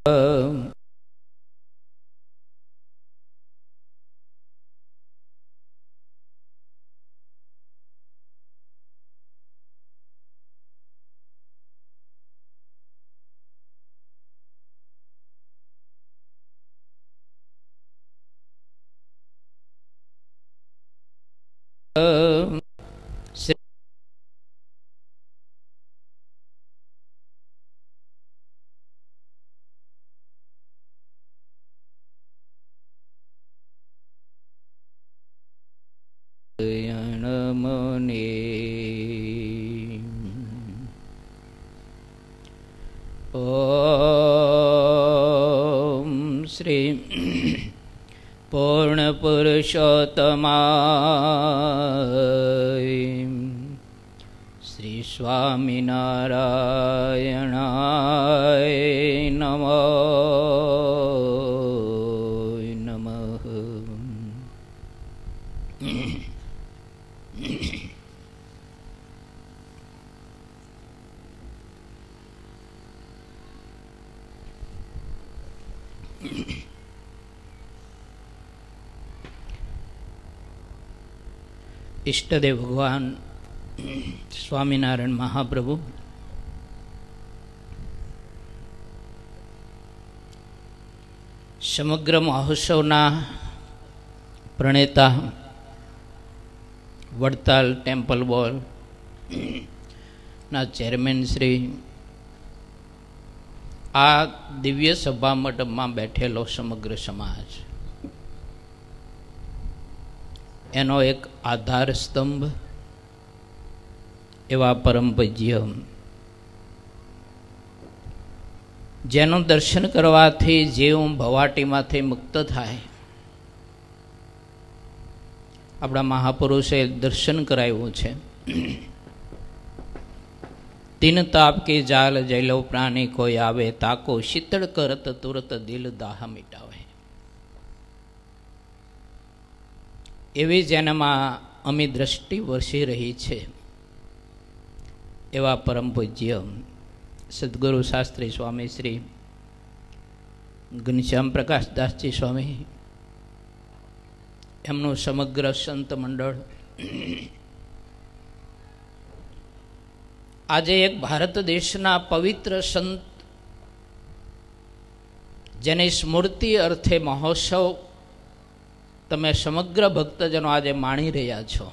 ओम श्री पूर्ण पुरुषोत्तमाय श्री स्वामीनारायणाय नमो नमः। इष्टदेव भगवान स्वामीनारायण महाप्रभु समग्र महोत्सवना प्रणेता वडताल टेम्पल बोर्ड ना चेरमेन श्री आ दिव्य सभा मंडप में बैठेलो समग्र समाज एनो एक आधार स्तंभ एवा परम पूज्य जेनु दर्शन करवाथी जीव भवाटी माथी मुक्त थाय। अपना महापुरुषे दर्शन कराव्युं छे। तीन ताप की जाल जैलो प्राणी कोई आवे ताको शीतल करत तुरत दिल दाह मिटावे। एवी जेनामां अमी दृष्टि वर्षी रही छे एवा परम पूज्य सद्गुरु शास्त्री स्वामी श्री घनश्याम प्रकाश दास जी स्वामी एमनु समग्र संत मंडल आज एक भारत देशना पवित्र संत जेनी स्मृति अर्थे महोत्सव तमे समग्र भक्तजनो आज माणी रह्या छो।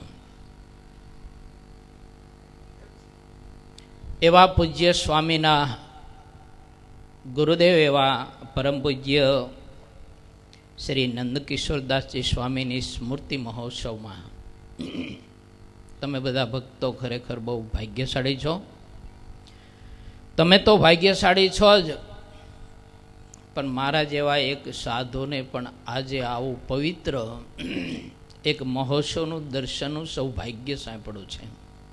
एवा पूज्य स्वामीना गुरुदेव एवा परम पूज्य श्री नंदकिशोरदास जी स्वामीनी स्मृति महोत्सव में तमे बधा भक्तो खरेखर बहु भाग्यशाળી छो। तमे तो भाग्यशाળી छो ज, पण मारा जेवा एक साधु ने पण आजे आवुं पवित्र एक महोत्सवनु दर्शननु सौभाग्य सांपड्युं छे।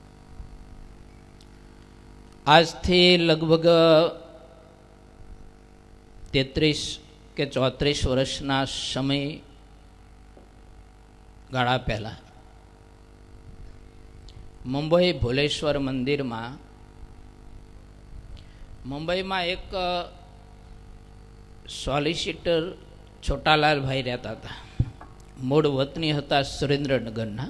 आज थी लगभग 33 के 34 वर्षना समय गाळा पहला मुंबई भोलेश्वर मंदिर में मुंबई में एक सॉलिसिटर छोटालाल भाई रहता था। मूળ वतनी हता सुरेन्द्रनगरना।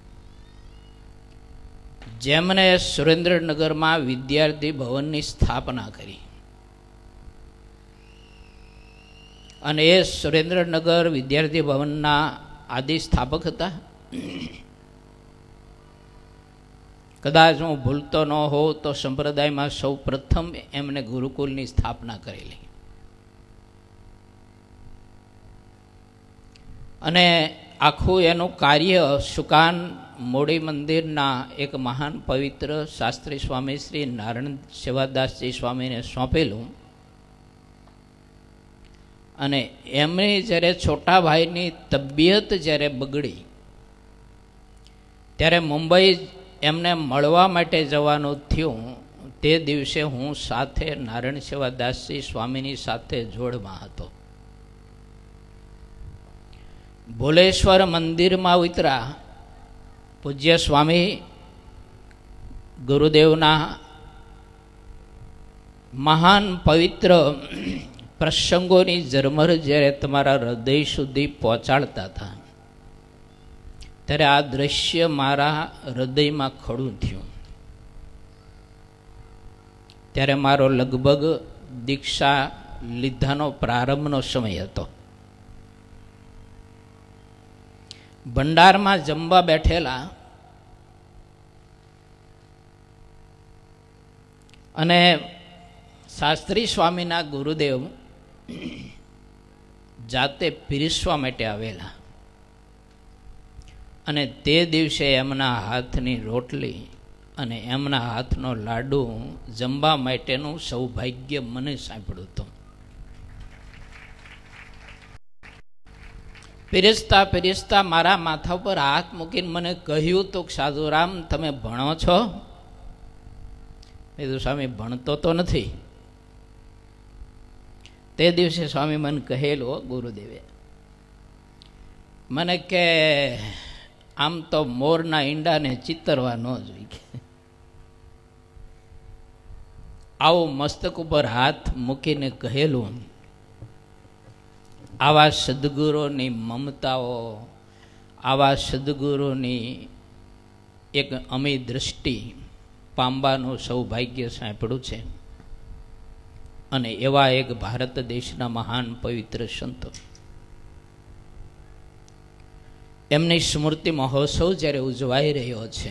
जेमने सुरेन्द्रनगर में विद्यार्थी भवन की स्थापना करी अने ए सुरेन्द्रनगर विद्यार्थी भवनना आदि स्थापक हता। कदाच हूँ भूलतो न हो तो संप्रदाय में सौ प्रथम एमने गुरुकुल की स्थापना करेली अने आखू एनु कार्य सुकान मोड़ी मंदिर ना एक महान पवित्र शास्त्री स्वामी श्री नारायण सेवादास जी स्वामी ने सौंपेलू अने एमने जयरे छोटा भाई नी तबियत जयरे बगड़ी त्यारे मुंबई एमने मळवा माटे जवानुं थयुं। ते दिवसे हूँ साथे नारायण सेवादास जी स्वामीनी साथे जोड़मां हतो। भोलेश्वर मंदिर में उतरा पूज्य स्वामी गुरुदेवना महान पवित्र પ્રસંગોની ઝરમર જ્યારે તમારા હૃદય સુધી પહોંચાડતા હતા ત્યારે આ દ્રશ્ય મારા હૃદયમાં ખડું થયું. ત્યારે મારો લગભગ દીક્ષા લીધાનો પ્રારંભનો સમય હતો. ભંડારમાં જમવા બેઠેલા અને શાસ્ત્રી સ્વામીના ગુરુદેવ જાતે પીરસવા માટે આવેલા અને તે દિવસે એમના હાથની રોટલી અને એમના હાથનો લાડુ જમવા માટેનું સૌભાગ્ય મને સાંપડ્યું હતું. પીરસતા પીરસતા મારા માથા પર હાથ મૂકીને મને કહ્યું તો સાધુરામ તમે ભણો છો? મેં કીધું સ્વામી ભણતો તો નથી. તે દિવસે સ્વામી મને કહેલું ગુરુદેવે મને કે આમ તો મોરના ઈંડાને ચિતરવા ન જોઈએ. આવું મસ્તક ઉપર હાથ મૂકીને કહેલું. આવા સદગુરુની મમતાઓ, આવા સદગુરુની એક અમી દ્રષ્ટિ પામવાનું સૌભાગ્ય સાંપડ્યું છે. અને એવા એક ભારત દેશના મહાન પવિત્ર સંતો એમની સ્મૃતિ મહોત્સવ જ્યારે ઉજવાઈ રહ્યો છે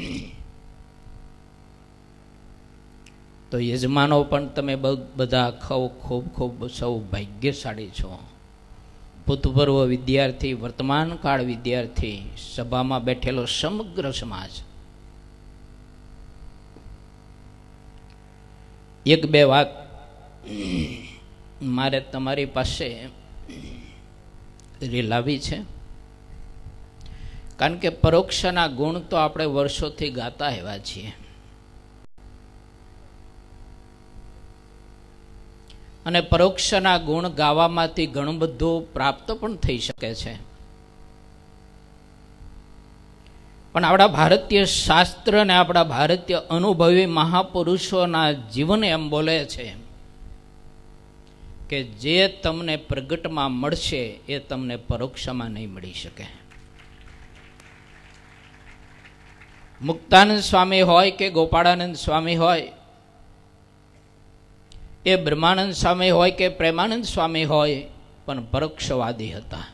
તો યજમાનો પણ તમે બધા ખૂબ ખૂબ સૌભાગ્યશાળી છો. ભૂતપૂર્વ વિદ્યાર્થી, વર્તમાન કાળ વિદ્યાર્થી, સભામાં બેઠેલો સમગ્ર સમાજ. એક બે વાત મારે તમારી પાસે રેલાવી છે, કારણ કે પરોક્ષના ગુણ તો આપણે વર્ષોથી ગાતા આવ્યા છીએ અને પરોક્ષના ગુણ ગાવામાંથી ઘણું બધું પ્રાપ્ત પણ થઈ શકે છે. પણ આપણા ભારતીય શાસ્ત્ર અને આપણા ભારતીય અનુભવી મહાપુરુષોના જીવન એમ બોલે છે કે જે તમને પ્રગટમાં મળશે એ તમને પરોક્ષમાં નહીં મળી શકે. મુક્તાનંદ સ્વામી હોય કે ગોપાળાનંદ સ્વામી હોય, એ બ્રહ્માનંદ સ્વામી હોય કે પ્રેમાનંદ સ્વામી હોય, પણ પરોક્ષવાદી હતા.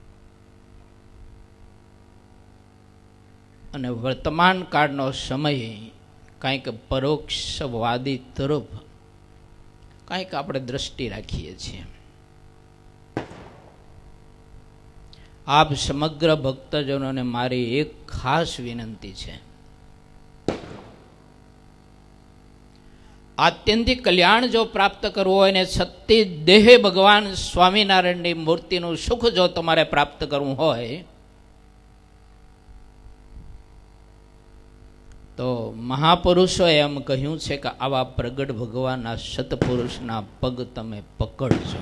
અને વર્તમાન કાળનો સમય કંઈક પરોક્ષવાદી તરફ કંઈક આપણે દ્રષ્ટિ રાખીએ છીએ. આપ સમગ્ર ભક્તજનોને મારી એક ખાસ વિનંતી છે. આત્યંતિક કલ્યાણ જો પ્રાપ્ત કરવું હોય ને સત્ય દેહે ભગવાન સ્વામિનારાયણની મૂર્તિનું સુખ જો તમારે પ્રાપ્ત કરવું હોય તો મહાપુરુષોએ એમ કહ્યું છે કે આવા પ્રગટ ભગવાનના સત્પુરુષના પગ તમે પકડજો.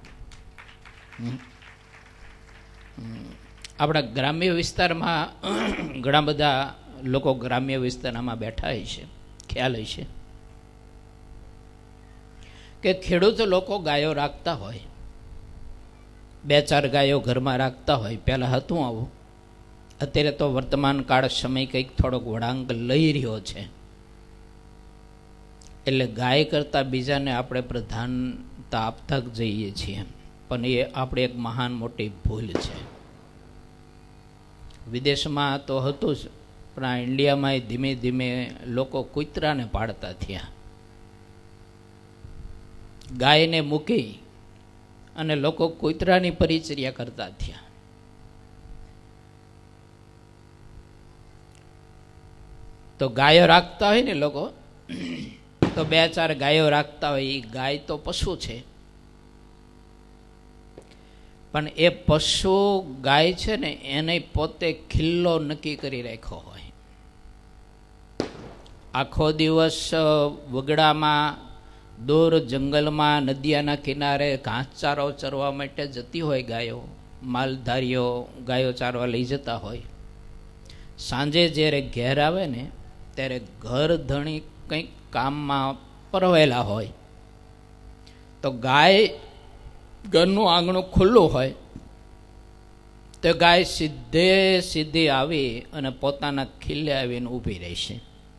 આપણા ગ્રામ્ય વિસ્તારમાં ઘણા બધા લોકો ગ્રામ્ય વિસ્તારમાં બેઠા હોય છે, ખ્યાલ હોય છે કે ખેડૂત લોકો ગાયો રાખતા હોય, 2-4 ગાયો ઘરમાં રાખતા હોય. પહેલાં હતું આવું, અત્યારે તો વર્તમાન કાળ સમય કંઈક થોડોક વળાંક લઈ રહ્યો છે, એટલે ગાય કરતાં બીજાને આપણે પ્રધાનતા આપતા જ જઈએ છીએ. પણ એ આપણે એક મહાન મોટી ભૂલ છે. વિદેશમાં તો હતું જ, પણ આ ઇન્ડિયામાં ધીમે ધીમે લોકો કૂતરાને પાળતા થયા. ગાયને મૂકી અને લોકો કૂતરાની પરિચર્યા કરતા થયા. તો ગાયો રાખતા હોય ને લોકો, તો 2-4 ગાયો રાખતા હોય. એ ગાય તો પશુ છે, પણ એ પશુ ગાય છે ને એને પોતે ખિલ્લો નક્કી કરી રાખ્યો હોય. આખો દિવસ વગડામાં, દૂર જંગલમાં, નદીના કિનારે ઘાસચારો ચરવા માટે જતી હોય ગાયો. માલધારીઓ ગાયો ચારવા લઈ જતા હોય. સાંજે જ્યારે ઘેર આવે ને ત્યારે ઘર ધણી કંઈક કામમાં પરવેલા હોય, તો ગાય ઘરનું આંગણું ખુલ્લું હોય તો ગાય સીધી આવી અને પોતાના ખીલે આવીને ઊભી રહેશે,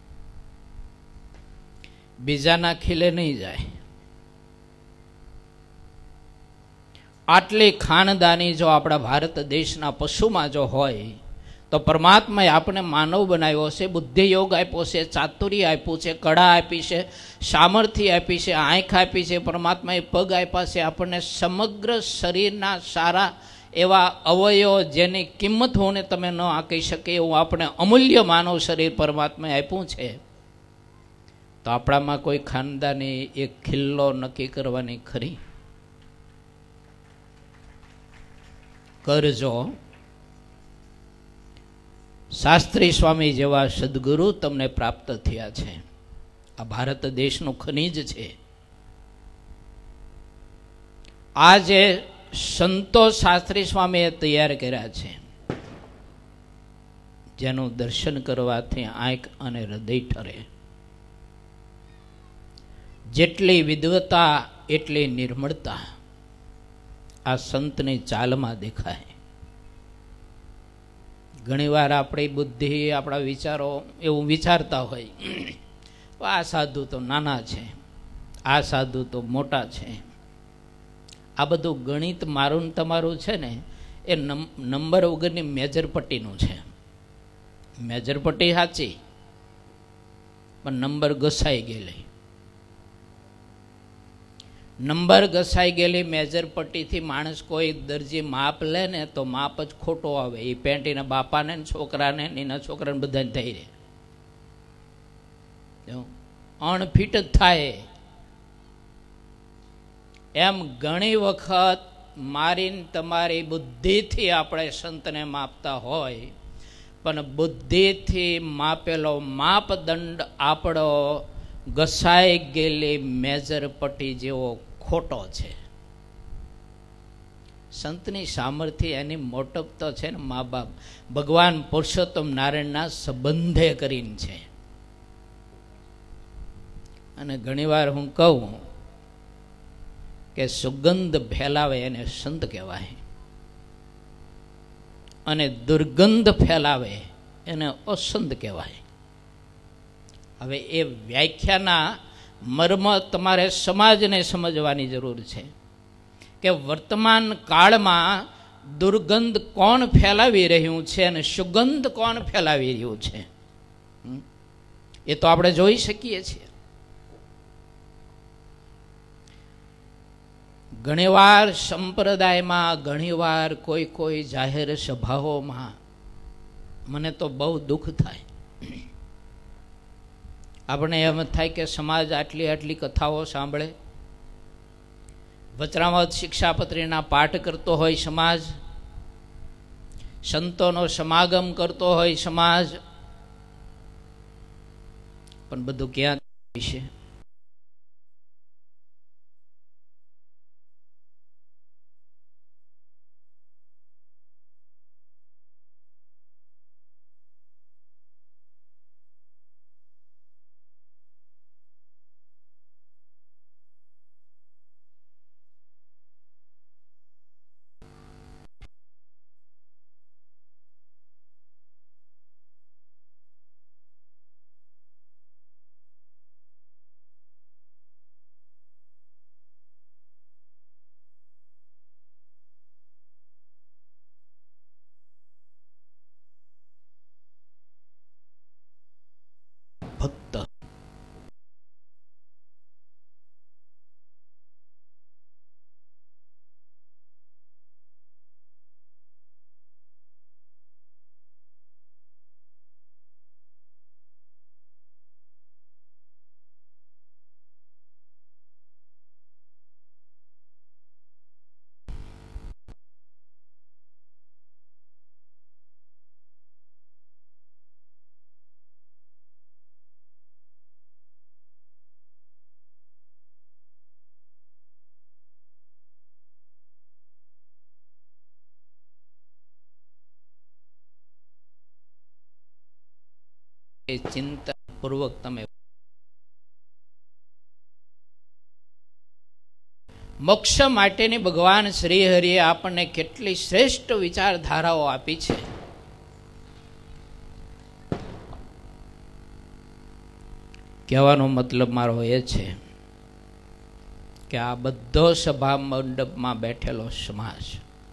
બીજાના ખીલે નહીં જાય. આટલી ખાનદાની જો આપણા ભારત દેશના પશુમાં જો હોય તો પરમાત્માએ આપણે માનવ બનાવ્યો છે, બુદ્ધિ યોગ આપ્યો છે, ચાતુર્ય આપ્યું છે, કળા આપી છે, સામર્થ્ય આપી છે, આંખ આપી છે, પરમાત્માએ પગ આપ્યા છે, આપણને સમગ્ર શરીરના સારા એવા અવયવો જેની કિંમત હોને તમે ન આંકી શકે એવું આપણે અમૂલ્ય માનવ શરીર પરમાત્માએ આપ્યું છે. તો આપણામાં કોઈ ખાનદાની એક ખિલ્લો નક્કી કરવાની ખરી? કરજો. શાસ્ત્રી સ્વામી જેવા સદગુરુ તમને પ્રાપ્ત થયા છે. આ ભારત દેશનું ખનીજ છે. આ જે સંતો શાસ્ત્રી સ્વામીએ તૈયાર કર્યા છે, જેનું દર્શન કરવાથી આંખ અને હૃદય ઠરે. જેટલી વિદ્વતા એટલી નિર્મળતા આ સંતની ચાલમાં દેખાય. ઘણીવાર આપણી બુદ્ધિ, આપણા વિચારો એવું વિચારતા હોય, આ સાધુ તો નાના છે, આ સાધુ તો મોટા છે. આ બધું ગણિત મારું ને તમારું છે ને, એ નંબર વગરની મેજર પટ્ટીનું છે. મેજર પટ્ટી સાચી, પણ નંબર ઘસાઈ ગયેલી. નંબર ઘસાઈ ગયેલી મેજર પટ્ટીથી માણસ કોઈ દરજી માપ લે ને તો માપ જ ખોટો આવે. એ પેન્ટ એના બાપાને, છોકરાને, એના છોકરાને બધાને થઈ રહે, અણફિટ જ થાય. એમ ઘણી વખત મારીને તમારી બુદ્ધિથી આપણે સંતને માપતા હોય, પણ બુદ્ધિથી માપેલો માપદંડ આપણો ઘસાઈ ગયેલી મેજર પટ્ટી જેવો ખોટો છે. સંતની સામર્થ્ય, એની મોટપ તો છે ને મા બાપ ભગવાન પુરુષોત્તમ નારાયણના સંબંધે કરીને છે. અને ઘણીવાર હું કહું કે સુગંધ ફેલાવે એને સંત કહેવાય, અને દુર્ગંધ ફેલાવે એને અસંત કહેવાય. હવે એ વ્યાખ્યાના મર્મ તમારે સમાજને સમજવાની જરૂર છે કે વર્તમાન કાળમાં દુર્ગંધ કોણ ફેલાવી રહ્યું છે અને સુગંધ કોણ ફેલાવી રહ્યું છે, એ તો આપણે જોઈ શકીએ છીએ. ઘણીવાર સંપ્રદાયમાં, ઘણીવાર કોઈ જાહેર સભાઓમાં મને તો બહુ દુઃખ થાય. આપણે એમ થાય કે સમાજ આટલી કથાઓ સાંભળે, વચનામૃત શિક્ષાપત્રીના પાઠ કરતો હોય સમાજ, સંતોનો સમાગમ કરતો હોય સમાજ, પણ બધું ક્યાં છે? ભક્ત એ ચિંતાપૂર્વક તમે મોક્ષ માટેની ભગવાન શ્રી હરિએ આપણને કેટલી શ્રેષ્ઠ વિચારધારાઓ આપી છે. કહેવાનો મતલબ મારો એ છે કે આ બધો સભા મંડપમાં બેઠેલો સમાજ,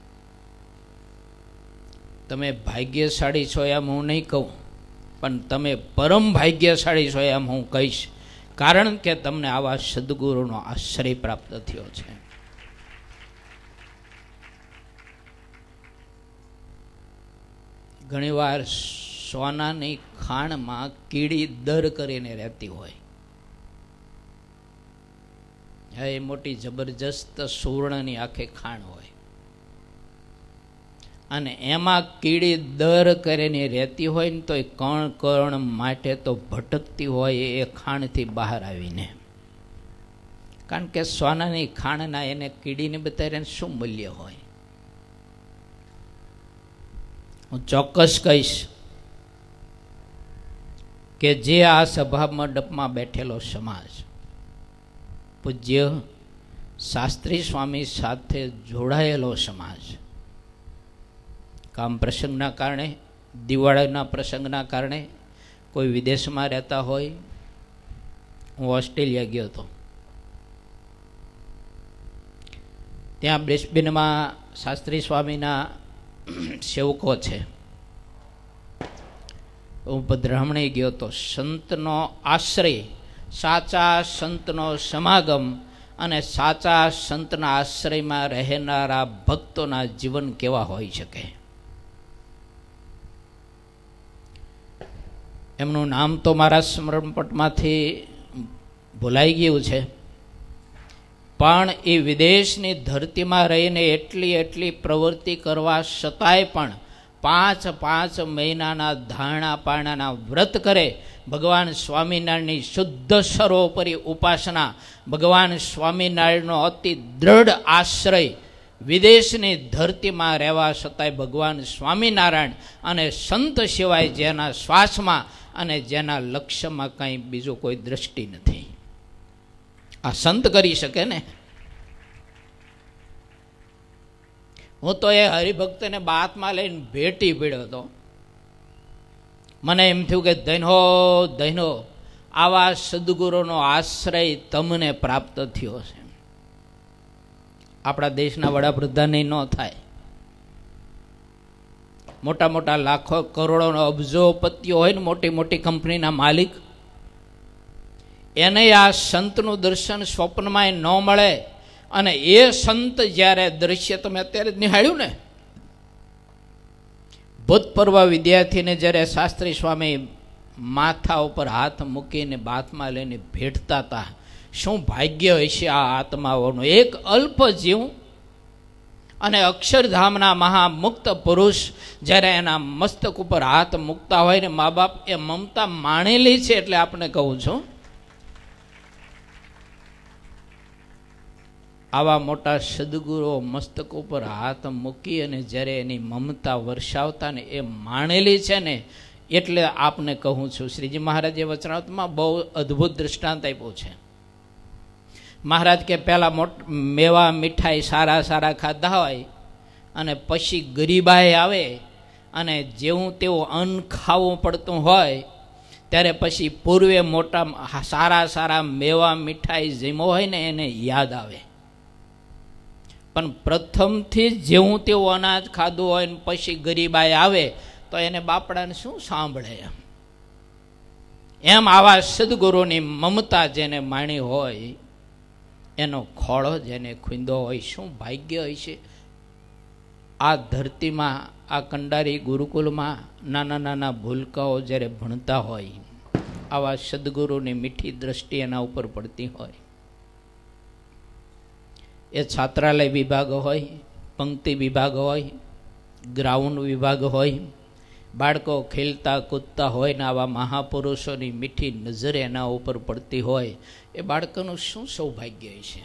તમે ભાગ્યશાળી છો એમ હું નહીં કહું, પણ તમે પરમ ભાગ્યશાળી છો એમ હું કહીશ, કારણ કે તમને આવા સદગુરુનો આશ્રય પ્રાપ્ત થયો છે. ઘણીવાર સોનાની ખાણમાં કીડી દર કરીને રહેતી હોય, એ મોટી જબરજસ્ત સુવર્ણની આખી ખાણ હોય, અને એમાં કીડી દર કરીને રહેતી હોય ને તો એ કણ કણ માટે તો ભટકતી હોય એ ખાણથી બહાર આવીને. કારણ કે સોનાની ખાણના એને કીડીને બતાવીને શું મૂલ્ય હોય. હું ચોક્કસ કહીશ કે જે આ સભા મંડપમાં બેઠેલો સમાજ પૂજ્ય શાસ્ત્રી સ્વામી સાથે જોડાયેલો સમાજ, કામ પ્રસંગના કારણે, દિવાળીના પ્રસંગના કારણે કોઈ વિદેશમાં રહેતા હોય. હું ઓસ્ટ્રેલિયા ગયો હતો, ત્યાં બ્રિસ્બેનમાં શાસ્ત્રી સ્વામીના સેવકો છે. હું પધરામણી ગયો હતો. સંતનો આશ્રય, સાચા સંતનો સમાગમ અને સાચા સંતના આશ્રયમાં રહેનારા ભક્તોના જીવન કેવા હોઈ શકે. એમનું નામ તો મારા સ્મરણપટમાંથી ભૂલાઈ ગયું છે, પણ એ વિદેશની ધરતીમાં રહીને એટલી પ્રવૃત્તિ કરવા છતાંય પણ 5 મહિનાના ધારણા પારણાના વ્રત કરે, ભગવાન સ્વામિનારાયણની શુદ્ધ સર્વોપરી ઉપાસના, ભગવાન સ્વામિનારાયણનો અતિ દ્રઢ આશ્રય, વિદેશની ધરતીમાં રહેવા છતાંય ભગવાન સ્વામિનારાયણ અને સંત સિવાય જેના શ્વાસમાં અને જેના લક્ષ્યમાં કંઈ બીજું કોઈ દ્રષ્ટિ નથી. આ સંત કરી શકે ને. હું તો એ હરિભક્તને બાતમાં લઈને ભેટી પીડ્યો હતો. મને એમ થયું કે ધન્યો આવા સદગુરુનો આશ્રય તમને પ્રાપ્ત થયો છે. આપણા દેશના વડાપ્રધાનને ન થાય, મોટા મોટા લાખો કરોડોનો અબજોપતિઓ હોય ને મોટી મોટી કંપનીના માલિક, એને આ સંતનું દર્શન સ્વપ્નમાં ન મળે. અને એ સંત જ્યારે દ્રશ્ય તમે અત્યારે જ નિહાળ્યું ને, ભૂતપૂર્વ વિદ્યાર્થીને જ્યારે શાસ્ત્રી સ્વામી માથા ઉપર હાથ મૂકીને બાથમાં લઈને ભેટતા હતા, શું ભાગ્ય હશે આ આત્માઓનું. એક અલ્પ જીવ અને અક્ષરધામના મહામુક્ત પુરુષ જ્યારે એના મસ્તક ઉપર હાથ મૂકતા હોય ને, મા બાપ એ મમતા માણેલી છે. એટલે આપણે કહું છું, આવા મોટા સદગુરુઓ મસ્તક ઉપર હાથ મૂકી અને જ્યારે એની મમતા વર્ષાવતા ને એ માણેલી છે ને, એટલે આપને કહું છું, શ્રીજી મહારાજે વચનામૃતમાં બહુ અદ્ભુત દૃષ્ટાંત આપ્યું છે. મહારાજ કે પહેલાં મેવા મીઠાઈ સારા ખાધા હોય અને પછી ગરીબાઈ આવે અને જેવું તેવું અન્ન ખાવું પડતું હોય, ત્યારે પછી પૂર્વે મોટા સારા મેવા મીઠાઈ જમ્યો હોય ને એને યાદ આવે. પણ પ્રથમથી જેવું તેવું અનાજ ખાધું હોય ને પછી ગરીબાઈ આવે તો એને બાપડાને શું સાંભળે. એમ આવા સદગુરુની મમતા જેને માણી હોય, એનો ખોળો જેને ખૂંદો હોય, શું ભાગ્ય હોય છે. આ ધરતીમાં, આ કંડારી ગુરુકુલમાં નાના ભૂલકાઓ જ્યારે ભણતા હોય, આવા સદગુરુની મીઠી દ્રષ્ટિ એના ઉપર પડતી હોય. એ છાત્રાલય વિભાગ હોય, પંક્તિ વિભાગ હોય, ગ્રાઉન્ડ વિભાગ હોય, બાળકો ખેલતા કૂદતા હોય ને આવા મહાપુરુષોની મીઠી નજર એના ઉપર પડતી હોય, એ બાળકોનું શું સૌભાગ્ય છે.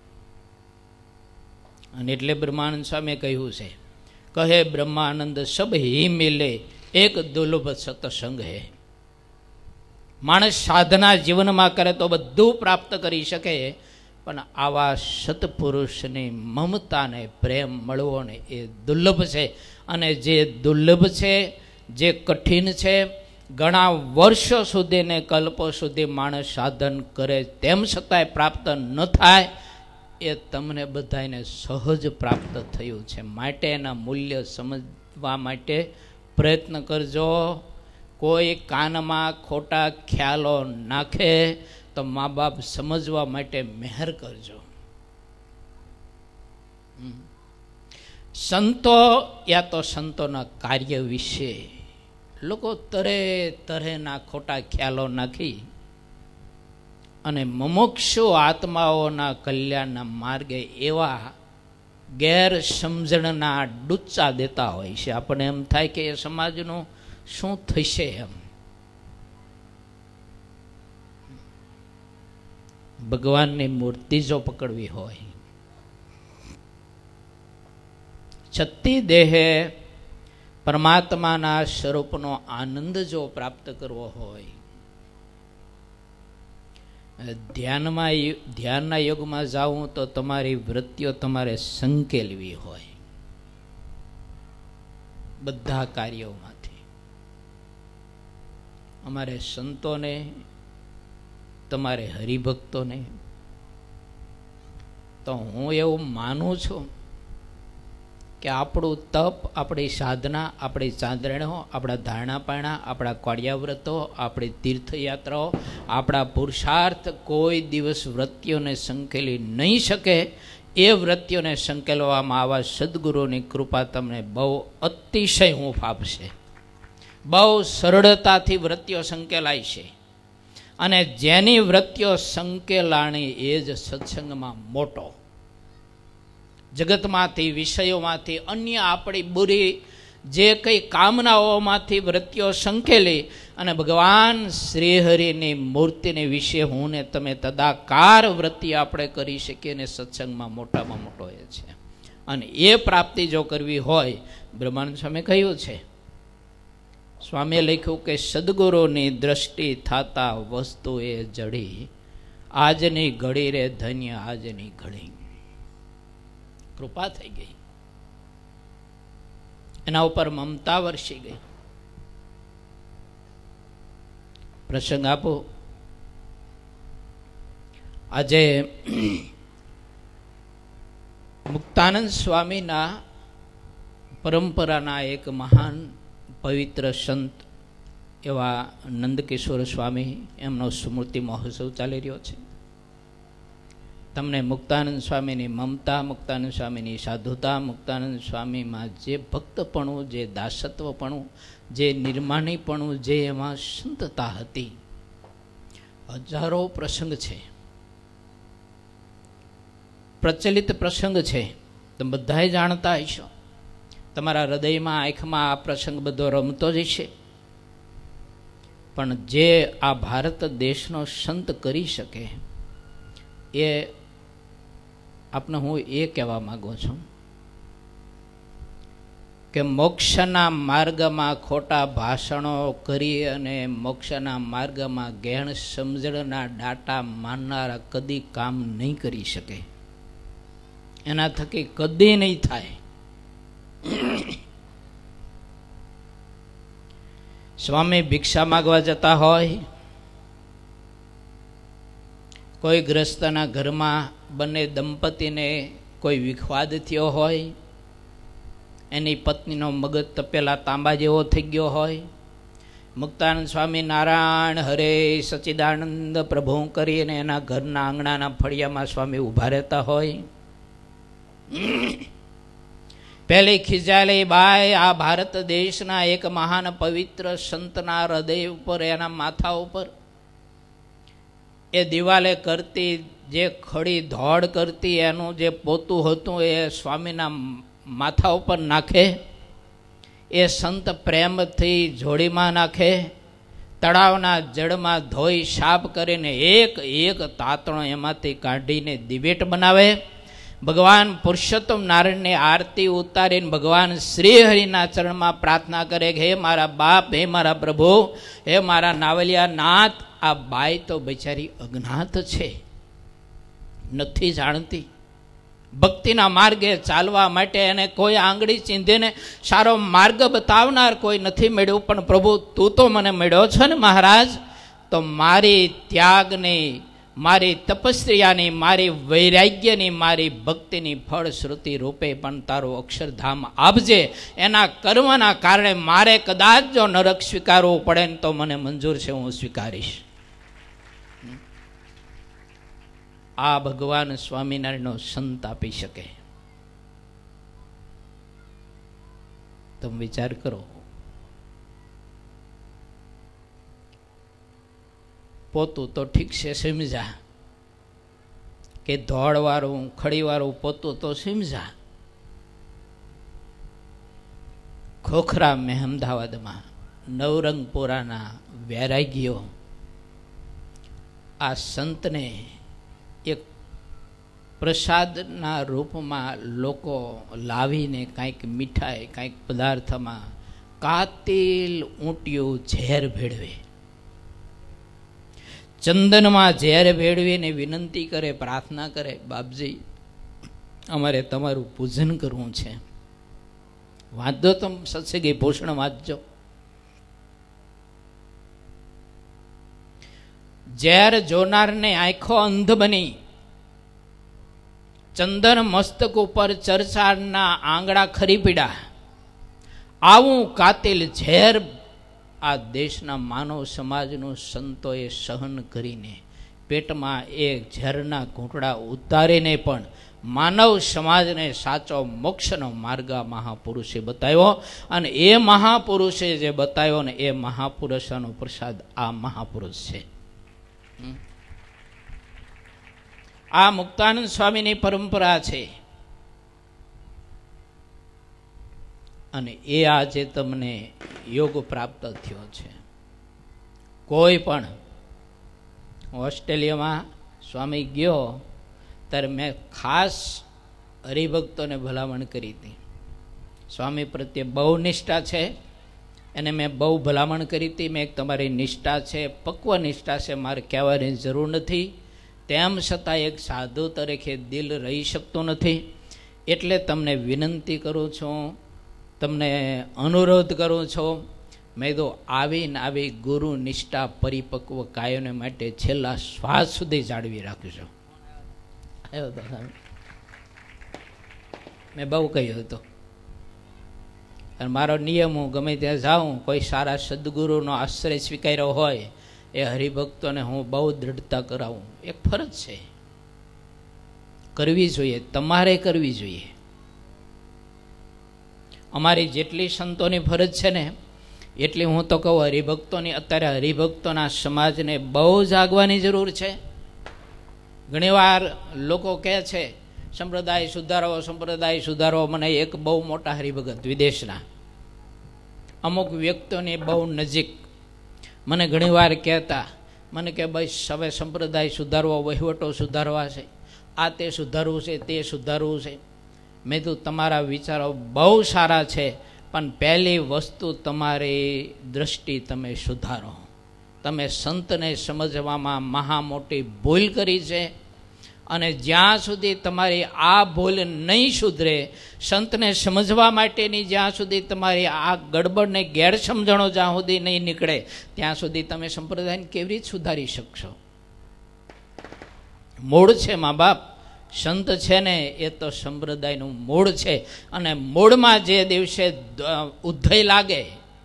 અને એટલે બ્રહ્માનંદ સ્વામીએ કહ્યું છે, કહે બ્રહ્માનંદ સબ હી મિલે એક દુર્લભ સત્સંગ હે. માણસ સાધના જીવનમાં કરે તો બધું પ્રાપ્ત કરી શકે, પણ આવા સત્પુરુષની મમતા ને પ્રેમ મળવો ને એ દુર્લભ છે. અને જે દુર્લભ છે, જે કઠિન છે, ઘણા વર્ષો સુધી ને કલ્પો સુધી માણસ સાધન કરે તેમ છતાંય પ્રાપ્ત ન થાય, એ તમને બધાને સહજ પ્રાપ્ત થયું છે. માટે એના મૂલ્ય સમજવા માટે પ્રયત્ન કરજો. કોઈ કાનમાં ખોટા ખ્યાલો નાખે તો મા બાપ સમજવા માટે મહેર કરજો. સંતો યા તો સંતોના કાર્ય વિશે લોકો તરેના ખોટા ખ્યાલો નાખી અને મુમુક્ષુ આત્માઓના કલ્યાણના માર્ગે એવા ગેરસમજણના ડૂચા દેતા હોય છે. આપણને એમ થાય કે એ સમાજનું શું થશે એમ. ભગવાનની મૂર્તિ જો પકડવી હોય, છત્તી દેહે પરમાત્માના સ્વરૂપનો આનંદ જો પ્રાપ્ત કરવો હોય, ધ્યાનના યોગમાં જાવું તો તમારી વૃત્તિઓ તમારે સંકેલવી હોય બધા કાર્યોમાંથી. અમારે સંતોને, તમારે હરિભક્તોને તો હું એવું માનું છું કે આપણું તપ, આપણી સાધના, આપણી ચાંદ્રણો, આપણા ધારણાપાણા, આપણા કોળિયાવ્રતો, આપણી તીર્થયાત્રાઓ, આપણા પુરુષાર્થ કોઈ દિવસ વૃત્તિઓને સંકેલી નહીં શકે. એ વૃત્તિઓને સંકેલવામાં આવા સદગુરુની કૃપા તમને બહુ અતિશય હૂંફ આપશે. બહુ સરળતાથી વૃત્તિઓ સંકેલાય છે. અને જેની વૃત્તિઓ સંકેલાણી એ જ સત્સંગમાં મોટો. જગતમાંથી, વિષયોમાંથી, અન્ય આપણી બુરી જે કંઈ કામનાઓમાંથી વૃત્તિઓ સંકેલી અને ભગવાન શ્રીહરિની મૂર્તિને વિશે હું ને તમે તદાકાર વૃત્તિ આપણે કરી શકીએ ને સત્સંગમાં મોટામાં મોટો એ છે. અને એ પ્રાપ્તિ જો કરવી હોય, બ્રહ્માનંદ સ્વામી કહ્યું છે, સ્વામીએ લખ્યું કે સદગુરુની દ્રષ્ટિ થાતા વસ્તુ એ જડી, આજની ઘડી રે ધન્ય આજની ઘડી. કૃપા થઈ ગઈ, એના ઉપર મમતા વરસી ગઈ. પ્રસંગ આપો. આજે મુક્તાનંદ સ્વામીના પરંપરાના એક મહાન પવિત્ર સંત એવા નંદકિશોર સ્વામી, એમનો સ્મૃતિ મહોત્સવ ચાલી રહ્યો છે. તમને મુક્તાનંદ સ્વામીની મમતા, મુક્તાનંદ સ્વામીની સાધુતા, મુક્તાનંદ સ્વામીમાં જે ભક્તપણું, જે દાસત્વપણું, જે નિર્માણીપણું, જે એમાં સંતતા હતી, હજારો પ્રસંગ છે, પ્રચલિત પ્રસંગ છે, તમે બધાએ જાણતા હશો. તમારા હૃદયમાં, આંખમાં આ પ્રસંગ બધો રમતો જ છે. પણ જે આ ભારત દેશનો સંત કરી શકે, એ આપને હું એ કહેવા માંગુ છું કે મોક્ષના માર્ગમાં ખોટા ભાષણો કરી અને મોક્ષના માર્ગમાં ગેણ સમજણના ડાટા માનનારા કદી કામ નહીં કરી શકે. એના થકી કદી નહીં થાય. સ્વામી ભિક્ષા માગવા જતા હોય, કોઈ ગ્રસ્તના ઘરમાં બંને દંપતીને કોઈ વિખવાદ થયો હોય, એની પત્નીનો મગજ તપેલા તાંબા જેવો થઈ ગયો હોય, મુક્તાનંદ સ્વામી નારાયણ હરે સચ્ચિદાનંદ પ્રભુ કરીને એના ઘરના આંગણાના ફળિયામાં સ્વામી ઊભા રહેતા હોય. પહેલી ખીજાયેલી બાઈ આ ભારત દેશના એક મહાન પવિત્ર સંતના હૃદય ઉપર, એના માથા ઉપર એ દિવાલે કરતી જે ખડી ધોડ કરતી, એનું જે પોતું હતું એ સ્વામીના માથા ઉપર નાખે. એ સંત પ્રેમથી જોડીમાં નાખે, તળાવના જળમાં ધોઈ સાફ કરીને એક એક તાતણો એમાંથી કાઢીને દિવેટ બનાવે. ભગવાન પુરુષોત્તમ નારાયણની આરતી ઉતારીને ભગવાન શ્રી હરિના ચરણમાં પ્રાર્થના કરે કે હે મારા બાપ, હે મારા પ્રભુ, હે મારા નાવલિયા નાથ, આ બાઈ તો બિચારી અજ્ઞાત છે, નથી જાણતી. ભક્તિના માર્ગે ચાલવા માટે એને કોઈ આંગળી ચીંધીને સારો માર્ગ બતાવનાર કોઈ નથી મળ્યું, પણ પ્રભુ તું તો મને મળ્યો છે ને મહારાજ. તો મારી ત્યાગની, મારી તપસ્યાની, મારી વૈરાગ્યની, મારી ભક્તિની ફળશ્રુતિ રૂપે પણ તારું અક્ષરધામ આપજે. એના કર્મના કારણે મારે કદાચ જો નરક સ્વીકારવું પડે ને તો મને મંજૂર છે, હું સ્વીકારીશ. આ ભગવાન સ્વામિનારાયણનો સંત આપી શકે. તમે વિચાર કરો, પોતું તો ઠીક છે સમજા, કે ધોળવાળું ખડીવાળું પોતું તો સમજા. ખોખરા મેં અમદાવાદમાં નવરંગપુરાના વૈરાગીઓ આ સંતને એક પ્રસાદના રૂપમાં લોકો લાવીને કાંઈક મીઠાઈ, કાંઈક પદાર્થમાં કાતિલ ઊંટિયું ઝેર ભેળવે, ચંદનમાં ઝેર ભેળવીને વિનંતી કરે, પ્રાર્થના કરે, બાપજી અમારે તમારું પૂજન કરવું છે. વાંચજો, તમે સત્સંગી ભૂષણ વાંચજો. ઝેર જોનારને આંખો અંધ બની, ચંદન મસ્તક ઉપર ચરચારના આંગળા ખરી પીડા, આવું કાતિલ ઝેર આ દેશના માનવ સમાજનું સંતોએ સહન કરીને પેટમાં એ ઝેરના ઘૂંટડા ઉતારીને પણ માનવ સમાજને સાચો મોક્ષનો માર્ગ મહાપુરુષે બતાવ્યો. અને એ મહાપુરુષે જે બતાવ્યો ને એ મહાપુરુષનો પ્રસાદ આ મહાપુરુષ છે. આ મુક્તાનંદ સ્વામીની પરંપરા છે. અને એ આજે તમને યોગ પ્રાપ્ત થયો છે. કોઈ પણ ઓસ્ટ્રેલિયામાં સ્વામી ગયો ત્યારે મેં ખાસ હરિભક્તોને ભલામણ કરી હતી. સ્વામી પ્રત્યે બહુ નિષ્ઠા છે, એને મેં બહુ ભલામણ કરી હતી. મેં તમારી નિષ્ઠા છે, પક્વ નિષ્ઠા છે, મારે કહેવાની જરૂર નથી. તેમ છતાં એક સાધુ તરીકે દિલ રહી શકતું નથી. એટલે તમને વિનંતી કરું છું, તમને અનુરોધ કરું છું. મેં તો આવીને આવી ગુરુ નિષ્ઠા પરિપક્વ કાયમને માટે છેલ્લા શ્વાસ સુધી જાળવી રાખજો. મેં બહુ કહ્યું હતું. અને મારો નિયમ, હું ગમે ત્યાં જાઉં, કોઈ સારા સદગુરુનો આશ્રય સ્વીકાર્યો હોય એ હરિભક્તોને હું બહુ દ્રઢતા કરાવું. એક ફરજ છે, કરવી જોઈએ, તમારે કરવી જોઈએ. અમારી જેટલી સંતોની ફરજ છે ને એટલી હું તો કહું હરિભક્તોની, અત્યારે હરિભક્તોના સમાજને બહુ જાગવાની જરૂર છે. ઘણીવાર લોકો કહે છે સંપ્રદાય સુધારો, સંપ્રદાય સુધારો. મને એક બહુ મોટા હરિભગત વિદેશના અમુક વ્યક્તિઓની બહુ નજીક મને ઘણીવાર કહેતા, મને કે ભાઈ હવે સંપ્રદાય સુધારવો, વહીવટો સુધારવા છે, આ તે સુધારવું છે, તે સુધારવું છે. મેં તો તમારા વિચારો બહુ સારા છે, પણ પહેલી વસ્તુ તમારી દ્રષ્ટિ તમે સુધારો. તમે સંતને સમજવામાં મહા મોટી ભૂલ કરી છે. અને જ્યાં સુધી તમારી આ ભૂલ નહીં સુધરે, સંતને સમજવા માટેની જ્યાં સુધી તમારી આ ગડબડને ગેરસમજણો જ્યાં સુધી નહીં નીકળે, ત્યાં સુધી તમે સંપ્રદાયને કેવી રીતે સુધારી શકશો? મૂળ છે મા બાપ, સંત છે ને એ તો સંપ્રદાયનું મૂળ છે. અને મૂળમાં જે દિવસે ઉધઈ લાગે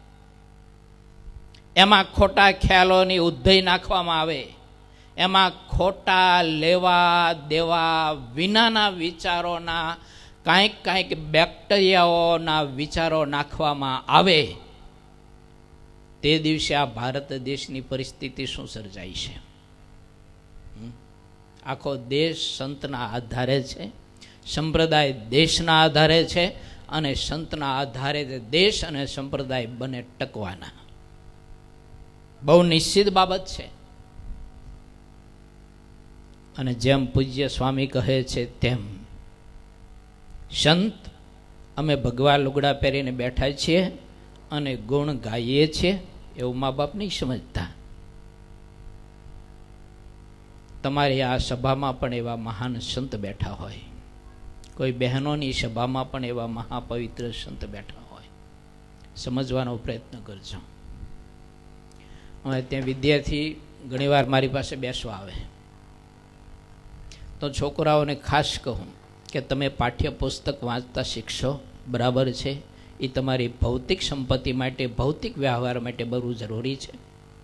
એમાં ખોટા ખ્યાલોની ઉધઈ નાખવામાં આવે, એમાં ખોટા લેવા દેવા વિનાના વિચારોના કાંઈક બેક્ટેરિયાઓના વિચારો નાખવામાં આવે, તે દિવસે આ ભારત દેશની પરિસ્થિતિ શું સર્જાય છે? આખો દેશ સંતના આધારે છે, સંપ્રદાય દેશના આધારે છે, અને સંતના આધારે દેશ અને સંપ્રદાય બને ટકવાના. બહુ નિશ્ચિત બાબત છે. અને જેમ પૂજ્ય સ્વામી કહે છે તેમ સંત અમે ભગવા લુગડા પહેરીને બેઠા છીએ અને ગુણ ગાઈએ છીએ એવું મા બાપ નહીં સમજતા. તમારી આ સભામાં પણ એવા મહાન સંત બેઠા હોય, કોઈ બહેનોની સભામાં પણ એવા મહાપવિત્ર સંત બેઠા હોય, સમજવાનો પ્રયત્ન કરજો. હવે ત્યાં વિદ્યાર્થી ઘણીવાર મારી પાસે બેસવા આવે તો છોકરાઓને ખાસ કહું કે તમે પાઠ્યપુસ્તક વાંચતા શીખશો, બરાબર છે, એ તમારી ભૌતિક સંપત્તિ માટે, ભૌતિક વ્યવહાર માટે બહુ જરૂરી છે.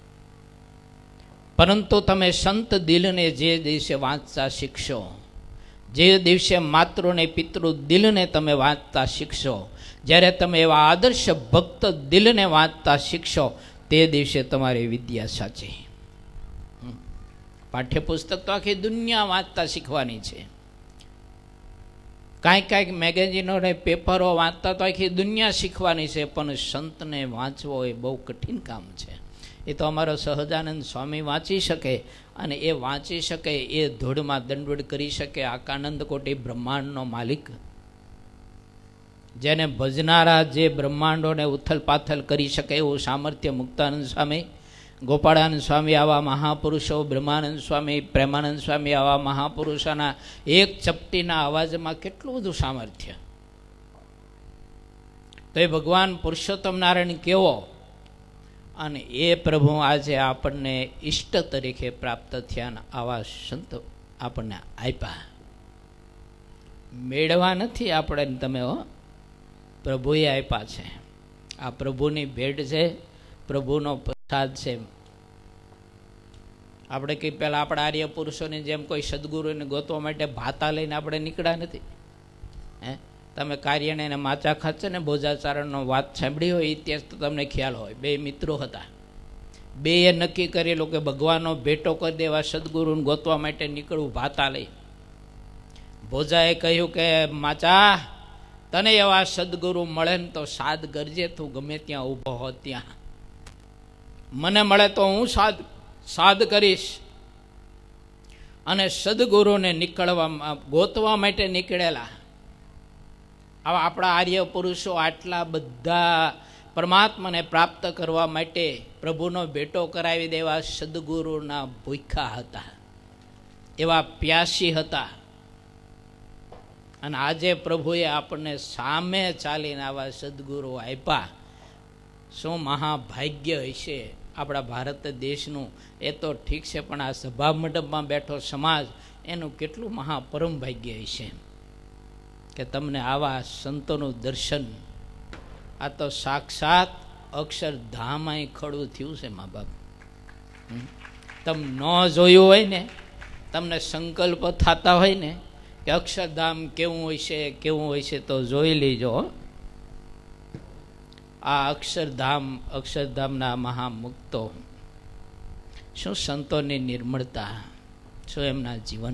પરંતુ તમે સંત દિલને જે દિવસે વાંચતા શીખશો, જે દિવસે માતૃ ને પિતૃ દિલને તમે વાંચતા શીખશો, જ્યારે તમે એવા આદર્શ ભક્ત દિલને વાંચતા શીખશો, તે દિવસે તમારી વિદ્યા સાચી. પાઠ્યપુસ્તક તો આખી દુનિયા વાંચતા શીખવાની છે. કાંઈક મેગેઝિનો ને પેપરો વાંચતા તો આખી દુનિયા શીખવાની છે, પણ સંતને વાંચવો એ બહુ કઠિન કામ છે. એ તો અમારો સહજાનંદ સ્વામી વાંચી શકે, અને એ વાંચી શકે, એ ધૂળમાં દંડવડ કરી શકે, આકાનંદ કોટી બ્રહ્માંડનો માલિક, જેને ભજનારા જે બ્રહ્માંડોને ઉથલ પાથલ કરી શકે એવું સામર્થ્ય મુક્તાનંદ સ્વામી, ગોપાળાનંદ સ્વામી આવા મહાપુરુષો, બ્રહ્માનંદ સ્વામી, પ્રેમાનંદ સ્વામી આવા મહાપુરુષોના એક ચપટીના અવાજમાં કેટલું બધું સામર્થ્ય. તો એ ભગવાન પુરુષોત્તમ નારાયણ કેવો, અને એ પ્રભુ આજે આપણને ઈષ્ટ તરીકે પ્રાપ્ત થયા, આવા સંતો આપણને આપ્યા. મેળવા નથી આપણે તમે, પ્રભુએ આપ્યા છે. આ પ્રભુની ભેટ છે, પ્રભુનો પ્રસાદ છે. આપણે કંઈ પહેલાં આપણા આર્ય પુરુષોની જેમ કોઈ સદગુરુને ગોતવા માટે ભાતા લઈને આપણે નીકળ્યા નથી. તમે કાર્યને એને માચા ખાચે ને ભોજાચારણનો વાત સાંભળી હોય, ઇતિહાસ તો તમને ખ્યાલ હોય. બે મિત્રો હતા, બેએ નક્કી કરેલું કે ભગવાનનો ભેટો કરી દેવા સદગુરુને ગોતવા માટે નીકળવું ભાતા લઈ. ભોજાએ કહ્યું કે માચા, તને એવા સદગુરુ મળે ને તો સાદ કરજે, તું ગમે ત્યાં ઊભો હો ત્યાં. મને મળે તો હું સાદ કરીશ. અને સદગુરુને ગોતવા માટે નીકળેલા આવા આપણા આર્ય પુરુષો આટલા બધા પરમાત્માને પ્રાપ્ત કરવા માટે, પ્રભુનો ભેટો કરાવી દેવા સદગુરુના ભૂખ્યા હતા, એવા પ્યાસી હતા. અને આજે પ્રભુએ આપણને સામે ચાલીને આવા સદગુરુ આપ્યા. શું મહાભાગ્ય હશે આપણા ભારત દેશનું. એ તો ઠીક છે, પણ આ સભા મંડપમાં બેઠો સમાજ, એનું કેટલું મહાપરમ ભાગ્ય હશે કે તમને આવા સંતોનું દર્શન. આ તો સાક્ષાત અક્ષરધામમાં ખડું થયું છે. મા બાપ, તમે ન જોયું હોય ને, તમને સંકલ્પ થતા હોય ને કે અક્ષરધામ કેવું હોય છે, કેવું હોય છે, તો જોઈ લેજો. આ અક્ષરધામના મહામુક્તો, શું સંતોની નિર્મળતા, શું એમના જીવન.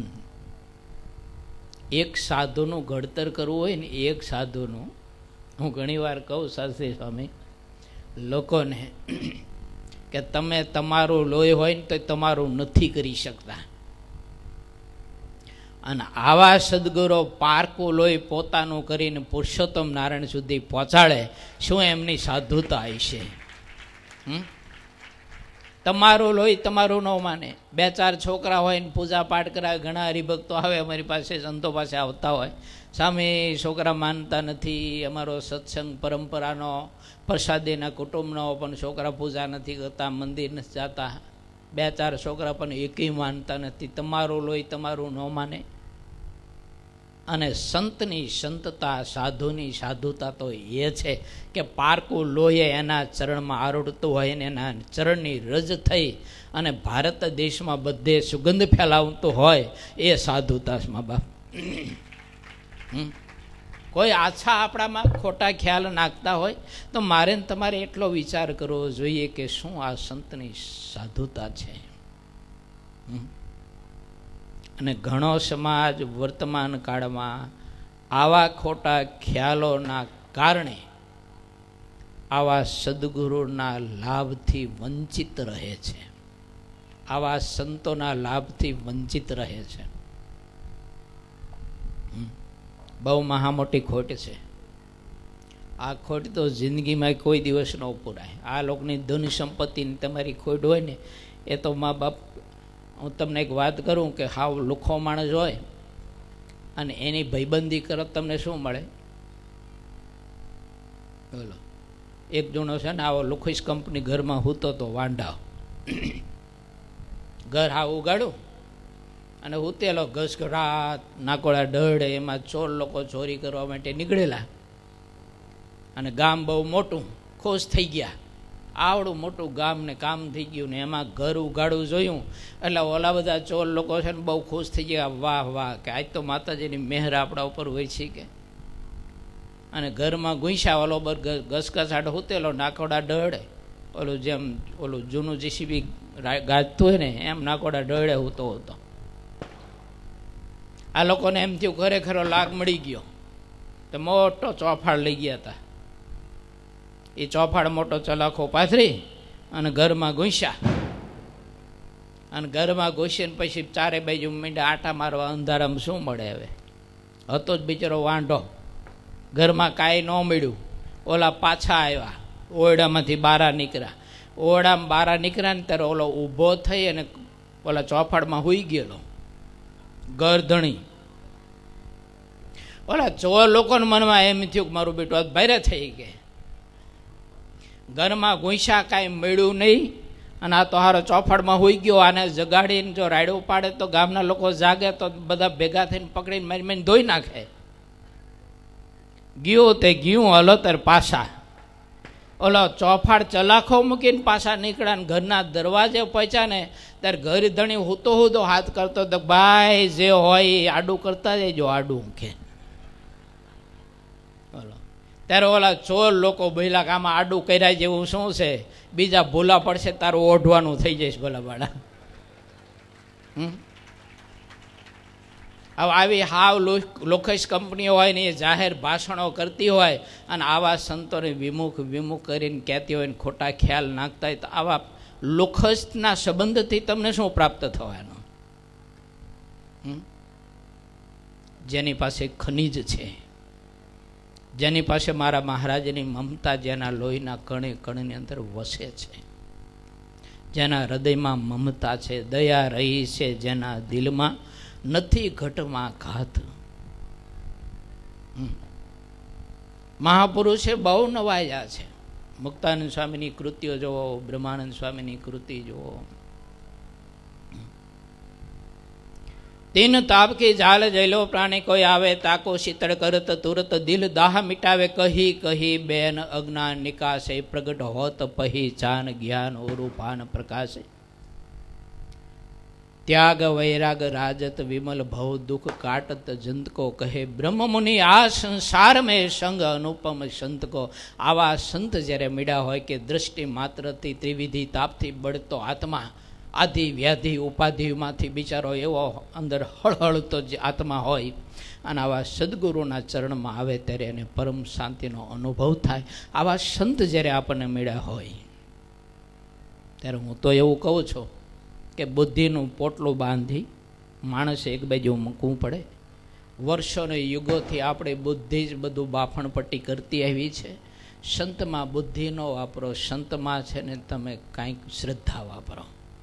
એક સાધુનું ઘડતર કરવું હોય ને, એક સાધુનું, હું ઘણીવાર કહું શાસ્ત્રી સ્વામી લોકોને કે તમે તમારું લોહી હોય ને તો તમારું નથી કરી શકતા, અને આવા સદગુરો પારકું લોહી પોતાનું કરીને પુરુષોત્તમ નારાયણ સુધી પહોંચાડે, શું એમની સાધુતા હશે. તમારું લોહી તમારું ન માને. બે ચાર છોકરા હોય ને પૂજા પાઠ કરાવે, ઘણા હરિભક્તો આવે અમારી પાસે, સંતો પાસે આવતા હોય, સામે છોકરા માનતા નથી, અમારો સત્સંગ પરંપરાનો, પ્રસાદીના કુટુંબનો, પણ છોકરા પૂજા નથી કરતા, મંદિર નથી જતા. બે ચાર છોકરા પણ એકેય માનતા નથી. તમારું લોહી તમારું ન માને. અને સંતની સંતતા, સાધુની સાધુતા તો એ છે કે પારકું લોહી એના ચરણમાં આરોડતું હોય ને એના ચરણની રજ થઈ અને ભારત દેશમાં બધે સુગંધ ફેલાવતું હોય, એ સાધુતા. મા બાપ, કોઈ આછા આપણામાં ખોટા ખ્યાલ નાખતા હોય તો મારે ને તમારે એટલો વિચાર કરવો જોઈએ કે શું આ સંતની સાધુતા છે. અને ઘણો સમાજ વર્તમાન કાળમાં આવા ખોટા ખ્યાલોના કારણે આવા સદગુરુના લાભથી વંચિત રહે છે, આવા સંતોના લાભથી વંચિત રહે છે. બહુ મહામોટી ખોટ છે. આ ખોટ તો જિંદગીમાં કોઈ દિવસ ન પૂરાય. આ લોકોની ધન સંપત્તિની તમારી ખોટ હોય ને, એ તો મા બાપ હું તમને એક વાત કરું કે હાવ લુખો માણસ હોય અને એની ભાઈબંધી કરો તમને શું મળે? બોલો. એક જણો છે ને આવો લુખીસ કંપની ઘરમાં હૂતો તો વાંઢા, ઘર હાવ ઉગાડું અને ઉતેલો ઘસ રાત નાકોડા ડળે, એમાં ચોર લોકો ચોરી કરવા માટે નીકળેલા અને ગામ બહુ મોટું, ખુશ થઈ ગયા. આવડું મોટું ગામ ને કામ થઈ ગયું ને એમાં ઘર ઉગાડું જોયું એટલે ઓલા બધા ચોર લોકો છે ને બહુ ખુશ થઈ ગયા. વાહ વાહ, કે આજ તો માતાજીની મહેર આપણા ઉપર હોય છે કે. અને ઘરમાં ગુંસા ઓલો બર ઘસઘસાટ ઉતેલો નાકોડા ડળે, ઓલું જેમ ઓલું જૂનું જીસીબી ગાજતું હોય ને એમ નાકોડા ડળે હોતો હતો. આ લોકોને એમ થયું ખરેખર લાગ મળી ગયો તો મોટો ચોફાડ લઈ ગયા હતા. એ ચોફાડ મોટો ચલાખો પાથરી અને ઘરમાં ઘૂસ્યા અને ઘરમાં ઘૂસીને પછી ચારે બાજુ મીંડા આટા મારવા. અંધારામાં શું મળે? હવે હતો જ બિચારો વાંઢો, ઘરમાં કાંઈ ન મળ્યું. ઓલા પાછા આવ્યા, ઓરડામાંથી બહાર નીકળ્યા. ઓરડામાં બહાર નીકળ્યા ને ત્યારે ઓલો ઊભો થઈ અને ઓલા ચોફાડમાં હુઈ ગયેલો ગરધણી. ઓલા ચોર લોકોને મનમાં એમ થયું કે મારું બેટું આજ ભારે થઈ ગયે. ઘરમાં ઘૂંસા કાંઈ મળ્યું નહીં અને આ તો હારો ચોફાડમાં હોઈ ગયો. આને જગાડીને જો રાયડું પાડે તો ગામના લોકો જાગે તો બધા ભેગા થઈને પકડીને મારી મારીને ધોઈ નાખે. ગયું તે ગયું હલોતર પાછા. ઓલો ચોફાડ ચલાખો મૂકીને પાછા નીકળ્યા ને ઘરના દરવાજે પહોંચ્યા ને ત્યારે ઘર ધણી હૂતો હૂતો હાથ કરતો તો ભાઈ જે હોય આડું કરતા જજો, આડું કે. ત્યારે ઓલા ચોર લોકો બોલ્યા કે આમાં આડું કર્યા જેવું શું છે? બીજા ભૂલા પડશે તારું ઓઢવાનું થઈ જઈશ ભલા બાળા. હવે આવી હાવ લોખેશ કંપનીઓ હોય ને એ જાહેર ભાષણો કરતી હોય અને આવા સંતોને વિમુખ કરીને કહેતી હોય ને ખોટા ખ્યાલ નાખતા હોય તો આવા લોખસના સંબંધથી તમને શું પ્રાપ્ત થવાનું? જેની પાસે ખનિજ છે, જેની પાસે મારા મહારાજની મમતા જેના લોહીના કણે કણની અંદર વસે છે, જેના હૃદયમાં મમતા છે, દયા રહી છે, જેના દિલમાં નથી ઘટમાં ઘાત. મહાપુરુષે બહુ નવાયા છે. મુક્તાનંદ સ્વામીની કૃતિઓ જુઓ, બ્રહ્માનંદ સ્વામીની કૃતિ જુઓ. તીન તાપ કી જાલ જયલો પ્રાણી કોઈ આવે તાકો શીતળ કરત તુરત દિલ દાહ મિટાવે કહી કહી બેન અજ્ઞાન નિકાસે પ્રગટ હોત પહેચાન જ્ઞાન ઓરું ભાન પ્રકાશે. त्याग वैराग राजत विमल भव दुख काटत जंत को कहे ब्रह्म मुनि आ संसार में संग अनुपम संत को. आवा संत जयरे मीडा होय के दृष्टि मात्र थी त्रिविधि ताप थी बढ़तो आत्मा आदि व्याधि उपाधि माथी बिचारो एवो अंदर हळहळतो ज आत्मा होय અને આવા સદગુરુના ચરણમાં આવે ત્યારે એને પરમ શાંતિનો અનુભવ થાય. આવા સંત જ્યારે આપણને મળ્યા હોય ત્યારે હું તો એવું કહું છું કે બુદ્ધિનું પોટલું બાંધી માણસે એક બાજુ મૂકવું પડે. વર્ષોને યુગોથી આપણે બુદ્ધિ જ બધું બાફણપટ્ટી કરતી આવી છે. સંતમાં બુદ્ધિ ન વાપરો, સંતમાં છે ને તમે કાંઈક શ્રદ્ધા વાપરો.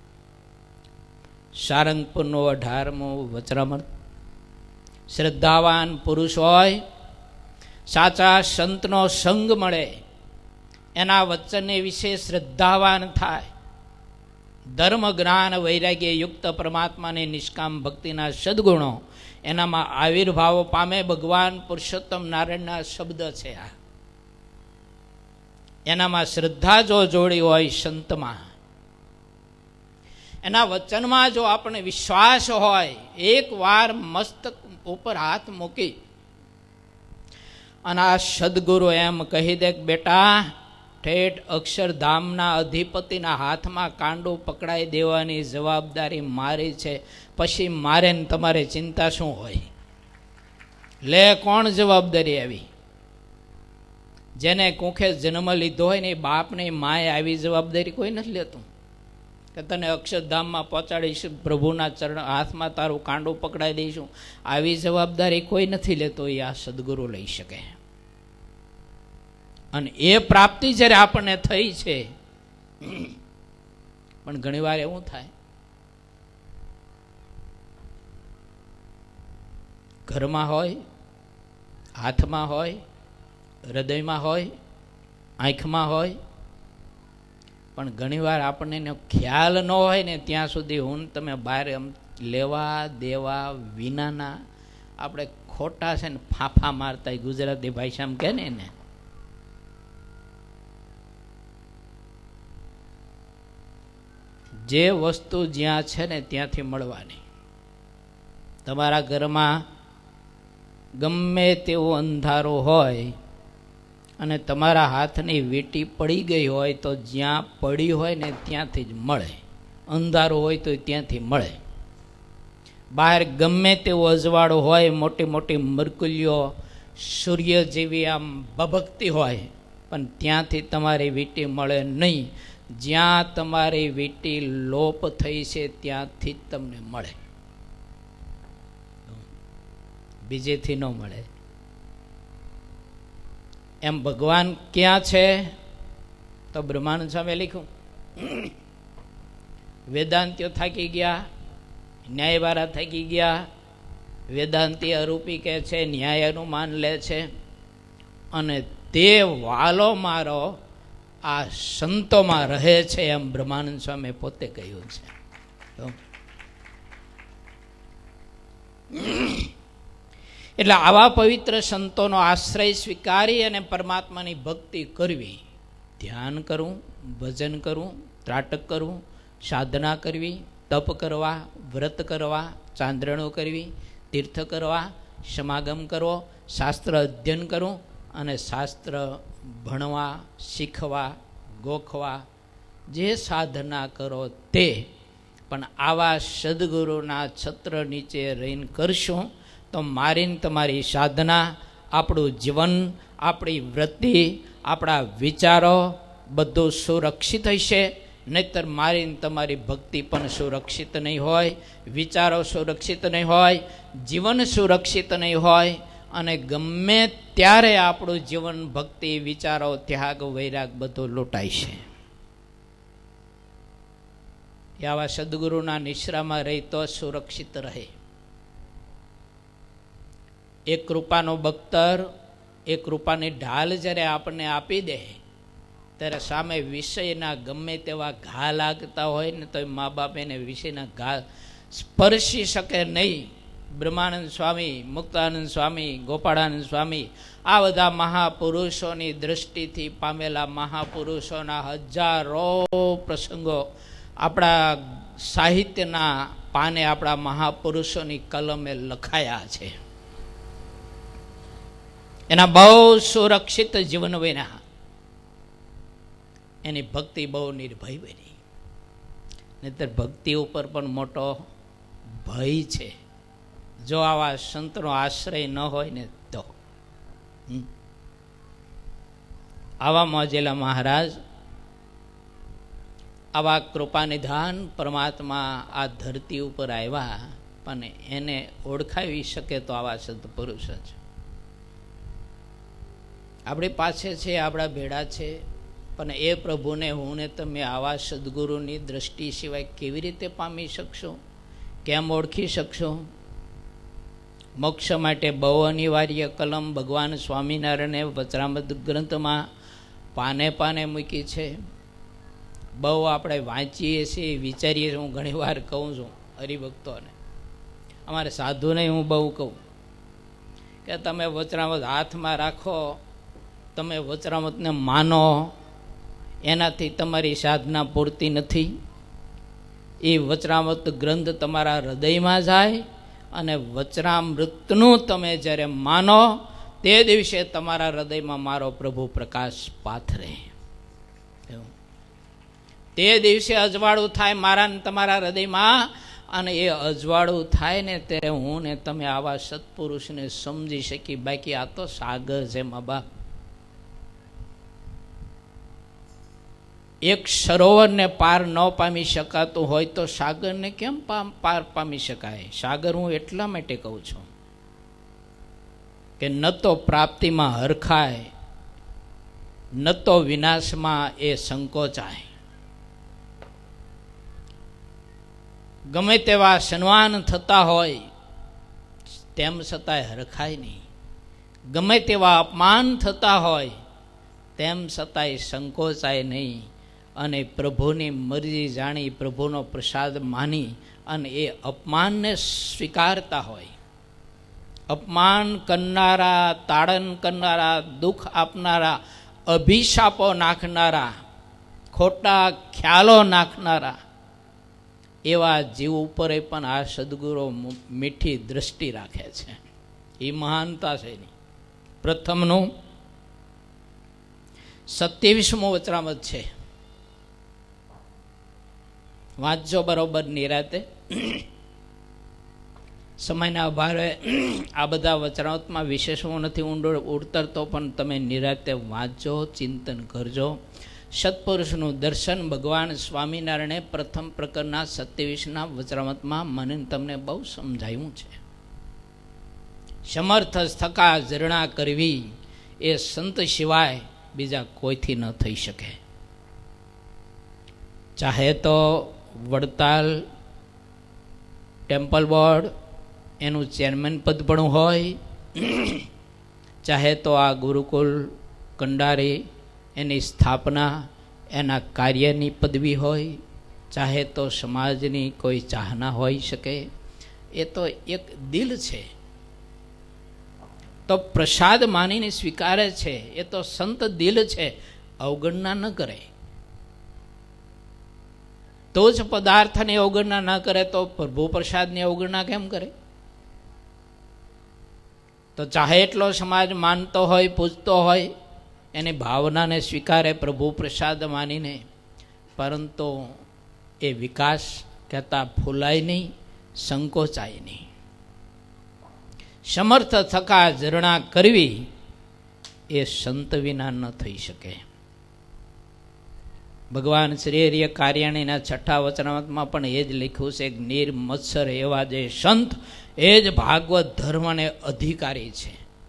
સારંગપુરનો 18મો વચરામૃત. શ્રદ્ધાવાન પુરુષ હોય, સાચા સંતનો સંગ મળે, એના વચનને વિશે શ્રદ્ધાવાન થાય, ધર્મ જ્ઞાન વૈરાગ્ય યુક્ત પરમાત્માની નિષ્કામ ભક્તિના સદગુણો એનામાં આવિર્ભાવ પામે. ભગવાન પુરુષોત્તમ નારાયણના શબ્દ છે આ. એનામાં શ્રદ્ધા જો જોડી હોય સંતમાં, એના વચનમાં જો આપણે વિશ્વાસ હોય, એક વાર મસ્તક ઉપર હાથ મૂકી અને આ સદગુરુ એમ કહી દે કે બેટા ઠેઠ અક્ષરધામના અધિપતિના હાથમાં કાંડું પકડાઈ દેવાની જવાબદારી મારી છે, પછી મારે ને તમારે ચિંતા શું હોય? લે કોણ જવાબદારી આવી? જેને કુંખે જન્મ લીધો હોય ને એ બાપને માએ આવી જવાબદારી કોઈ નથી લેતું કે તને અક્ષરધામમાં પહોંચાડીશું, પ્રભુના ચરણ હાથમાં તારું કાંડું પકડાઈ દઈશું. આવી જવાબદારી કોઈ નથી લેતો, એ આ સદગુરુ લઈ શકે. અને એ પ્રાપ્તિ જ્યારે આપણને થઈ છે, પણ ઘણીવાર એવું થાય ઘરમાં હોય, હાથમાં હોય, હૃદયમાં હોય, આંખમાં હોય, પણ ઘણીવાર આપણને એનો ખ્યાલ ન હોય ને ત્યાં સુધી હું તમે બહાર એમ લેવા દેવા વિનાના આપણે ખોટા છે ને ફાંફા મારતા ગુજરાતી ભાષામાં કહે ને એને. જે વસ્તુ જ્યાં છે ને ત્યાંથી મળવાની. તમારા ઘરમાં ગમે તેવું અંધારું હોય અને તમારા હાથની વીંટી પડી ગઈ હોય તો જ્યાં પડી હોય ને ત્યાંથી જ મળે. અંધારું હોય તો ત્યાંથી મળે. બહાર ગમે તેવું અજવાળું હોય, મોટી મોટી મરકુલીઓ સૂર્ય જેવી આમ ભભકતી હોય, પણ ત્યાંથી તમારી વીંટી મળે નહીં. જ્યાં તમારી વીંટી લોપ થઈ છે ત્યાંથી જ તમને મળે, બીજેથી ન મળે. એમ ભગવાન ક્યાં છે તો બ્રહ્માનંદ સ્વામીએ લખ્યું. વેદાંતિઓ થાકી ગયા, ન્યાયવાળા થાકી ગયા. વેદાંતિ અરૂપી કહે છે, ન્યાય અનુમાન લે છે, અને તે વાલો મારો આ સંતોમાં રહે છે, એમ બ્રહ્માનંદ સ્વામી પોતે કહ્યું છે. એટલે આવા પવિત્ર સંતોનો આશ્રય સ્વીકારી અને પરમાત્માની ભક્તિ કરવી, ધ્યાન કરવું, ભજન કરવું, ત્રાટક કરવું, સાધના કરવી, તપ કરવા, વ્રત કરવા, ચાંદ્રણો કરવી, તીર્થ કરવા, સમાગમ કરવો, શાસ્ત્ર અધ્યયન કરવું અને શાસ્ત્ર ભણવા, શીખવા, ગોખવા, જે સાધના કરો તે. પણ આવા સદગુરુના છત્ર નીચે રહીને કરશું તો મારીને તમારી સાધના, આપણું જીવન, આપણી વૃત્તિ, આપણા વિચારો બધું સુરક્ષિત હશે. નહીતર મારીને તમારી ભક્તિ પણ સુરક્ષિત નહીં હોય, વિચારો સુરક્ષિત નહીં હોય, જીવન સુરક્ષિત નહીં હોય, અને ગમે ત્યારે આપણું જીવન, ભક્તિ, વિચારો, ત્યાગ, વૈરાગ બધું લૂંટાય છે. આવા સદગુરુના નિશ્રામાં રહી તો સુરક્ષિત રહે. એક કૃપાનો બખ્તર, એક કૃપાની ઢાલ જ્યારે આપણને આપી દે ત્યારે સામે વિષયના ગમે તેવા ઘા લાગતા હોય ને તો મા બાપ એને વિષયના ઘા સ્પર્શી શકે નહીં. બ્રહ્માનંદ સ્વામી, મુક્તાનંદ સ્વામી, ગોપાળાનંદ સ્વામી, આ બધા મહાપુરુષોની દૃષ્ટિથી પામેલા મહાપુરુષોના હજારો પ્રસંગો આપણા સાહિત્યના પાને આપણા મહાપુરુષોની કલમે લખાયા છે. એના બહુ સુરક્ષિત જીવન વિના એની ભક્તિ બહુ નિર્ભય બની. નહીતર ભક્તિ ઉપર પણ મોટો ભય છે જો આવા સંતનો આશ્રય ન હોય ને તો. આવા મોજેલા મહારાજ, આવા કૃપાનિધાન પરમાત્મા આ ધરતી ઉપર આવ્યા, પણ એને ઓળખાવી શકે તો આવા સત્પુરુષ જ આપણી પાસે છે, આપણા ભેડા છે. પણ એ પ્રભુને હું ને તમે આવા સદગુરુની દ્રષ્ટિ સિવાય કેવી રીતે પામી શકશો? કેમ ઓળખી શકશો? મોક્ષ માટે બહુ અનિવાર્ય કલમ ભગવાન સ્વામિનારાયણે વચરામૃત ગ્રંથમાં પાને પાને મૂકી છે. બહુ આપણે વાંચીએ છીએ, વિચારીએ છીએ. હું ઘણી વાર કહું છું હરિભક્તોને, અમારે સાધુને હું બહુ કહું કે તમે વચરામૃત હાથમાં રાખો, તમે વચરામૃતને માનો, એનાથી તમારી સાધના પૂરતી નથી. એ વચરામૃત ગ્રંથ તમારા હૃદયમાં જાય અને વચરામૃતનું તમે જ્યારે માનો તે દિવસે તમારા હૃદયમાં મારો પ્રભુ પ્રકાશ પાથરે. તે દિવસે અજવાળું થાય મારા ને તમારા હૃદયમાં, અને એ અજવાળું થાય ને ત્યારે હું ને તમે આવા સત્પુરુષને સમજી શકી. બાકી આ તો સાગર છે મા બાપ. એક સરોવરને પાર ન પામી શકાતું હોય તો સાગરને કેમ પાર પામી શકાય? સાગર હું એટલા માટે કહું છું કે ન તો પ્રાપ્તિમાં હરખાય, ન તો વિનાશમાં એ સંકોચાય. ગમે તેવા સન્માન થતા હોય, તેમ છતાંય હરખાય નહીં. ગમે તેવા અપમાન થતા હોય તેમ છતાંય સંકોચાય નહીં અને પ્રભુની મરજી જાણી પ્રભુનો પ્રસાદ માની અને એ અપમાનને સ્વીકારતા હોય. અપમાન કરનારા, તાડન કરનારા, દુઃખ આપનારા, અભિશાપો નાખનારા, ખોટા ખ્યાલો નાખનારા એવા જીવ ઉપર પણ આ સદગુરુ મીઠી દ્રષ્ટિ રાખે છે. એ મહાનતા છે એની. પ્રથમનું 27મું વચનામૃત છે. વાંચજો બરોબર નિરાતે. સમયના અભાવે આ બધા વચનામૃતમાં વિશેષ હું નથી ઊંડો ઉતરતો, પણ તમે નિરાતે વાંચજો, ચિંતન કરજો. સત્પુરુષનું દર્શન ભગવાન સ્વામિનારાયણે પ્રથમ પ્રકરણના 27ના વચનામૃતમાં મને તમને બહુ સમજાયું છે. સમર્થ થકા ઝરણા કરવી એ સંત સિવાય બીજા કોઈથી ન થઈ શકે. ચાહે તો વડતાલ ટેમ્પલ બોર્ડ એનું ચેરમેન પદ પણ હોય, ચાહે તો આ ગુરુકુલ કંડારી એની સ્થાપના એના કાર્યની પદવી હોય, ચાહે તો સમાજની કોઈ ચાહના હોઈ શકે. એ તો એક દિલ છે તો પ્રસાદ માનીને સ્વીકારે છે. એ તો સંત દિલ છે, અવગણના ન કરે. તો જ પદાર્થની અવગણના ન કરે તો પ્રભુ પ્રસાદની અવગણના કેમ કરે? તો ચાહે એટલો સમાજ માનતો હોય, પૂજતો હોય, એની ભાવનાને સ્વીકારે પ્રભુ પ્રસાદ માનીને, પરંતુ એ વિકાસ કહેતા ફૂલાય નહીં, સંકોચાય નહીં. સમર્થ થકા ઝરણા કરવી એ સંત વિના ન થઈ શકે. ભગવાન શ્રી હરિએ કાર્યાણીના 6ઠા વચનામૃતમાં પણ એ જ લખ્યું છે કે નિર્મત્સર એવા જે સંત એ જ ભાગવત ધર્મને અધિકારી છે.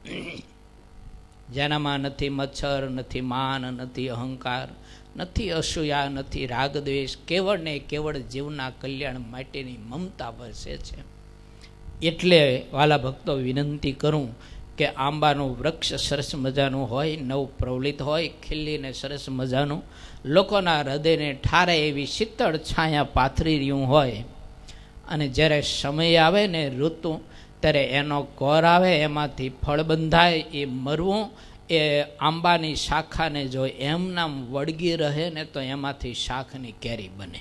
જેનામાં નથી મચ્છર, નથી માન, નથી અહંકાર, નથી અસૂયા, નથી રાગદ્વેષ, કેવળ ને કેવળ જીવના કલ્યાણ માટેની મમતા વરસે છે. એટલે વાલા ભક્તો વિનંતી કરું કે આંબાનું વૃક્ષ સરસ મજાનું હોય, નવ પ્રવલિત હોય, ખીલીને સરસ મજાનું, લોકોના હૃદયને ઠારે એવી શીતળ છાયા પાથરી રહ્યું હોય, અને જ્યારે સમય આવે ને ઋતુ, ત્યારે એનો કોર આવે, એમાંથી ફળ બંધાય, એ મરવું, એ આંબાની શાખાને જો એમનામ વળગી રહે ને તો એમાંથી શાખની કેરી બને.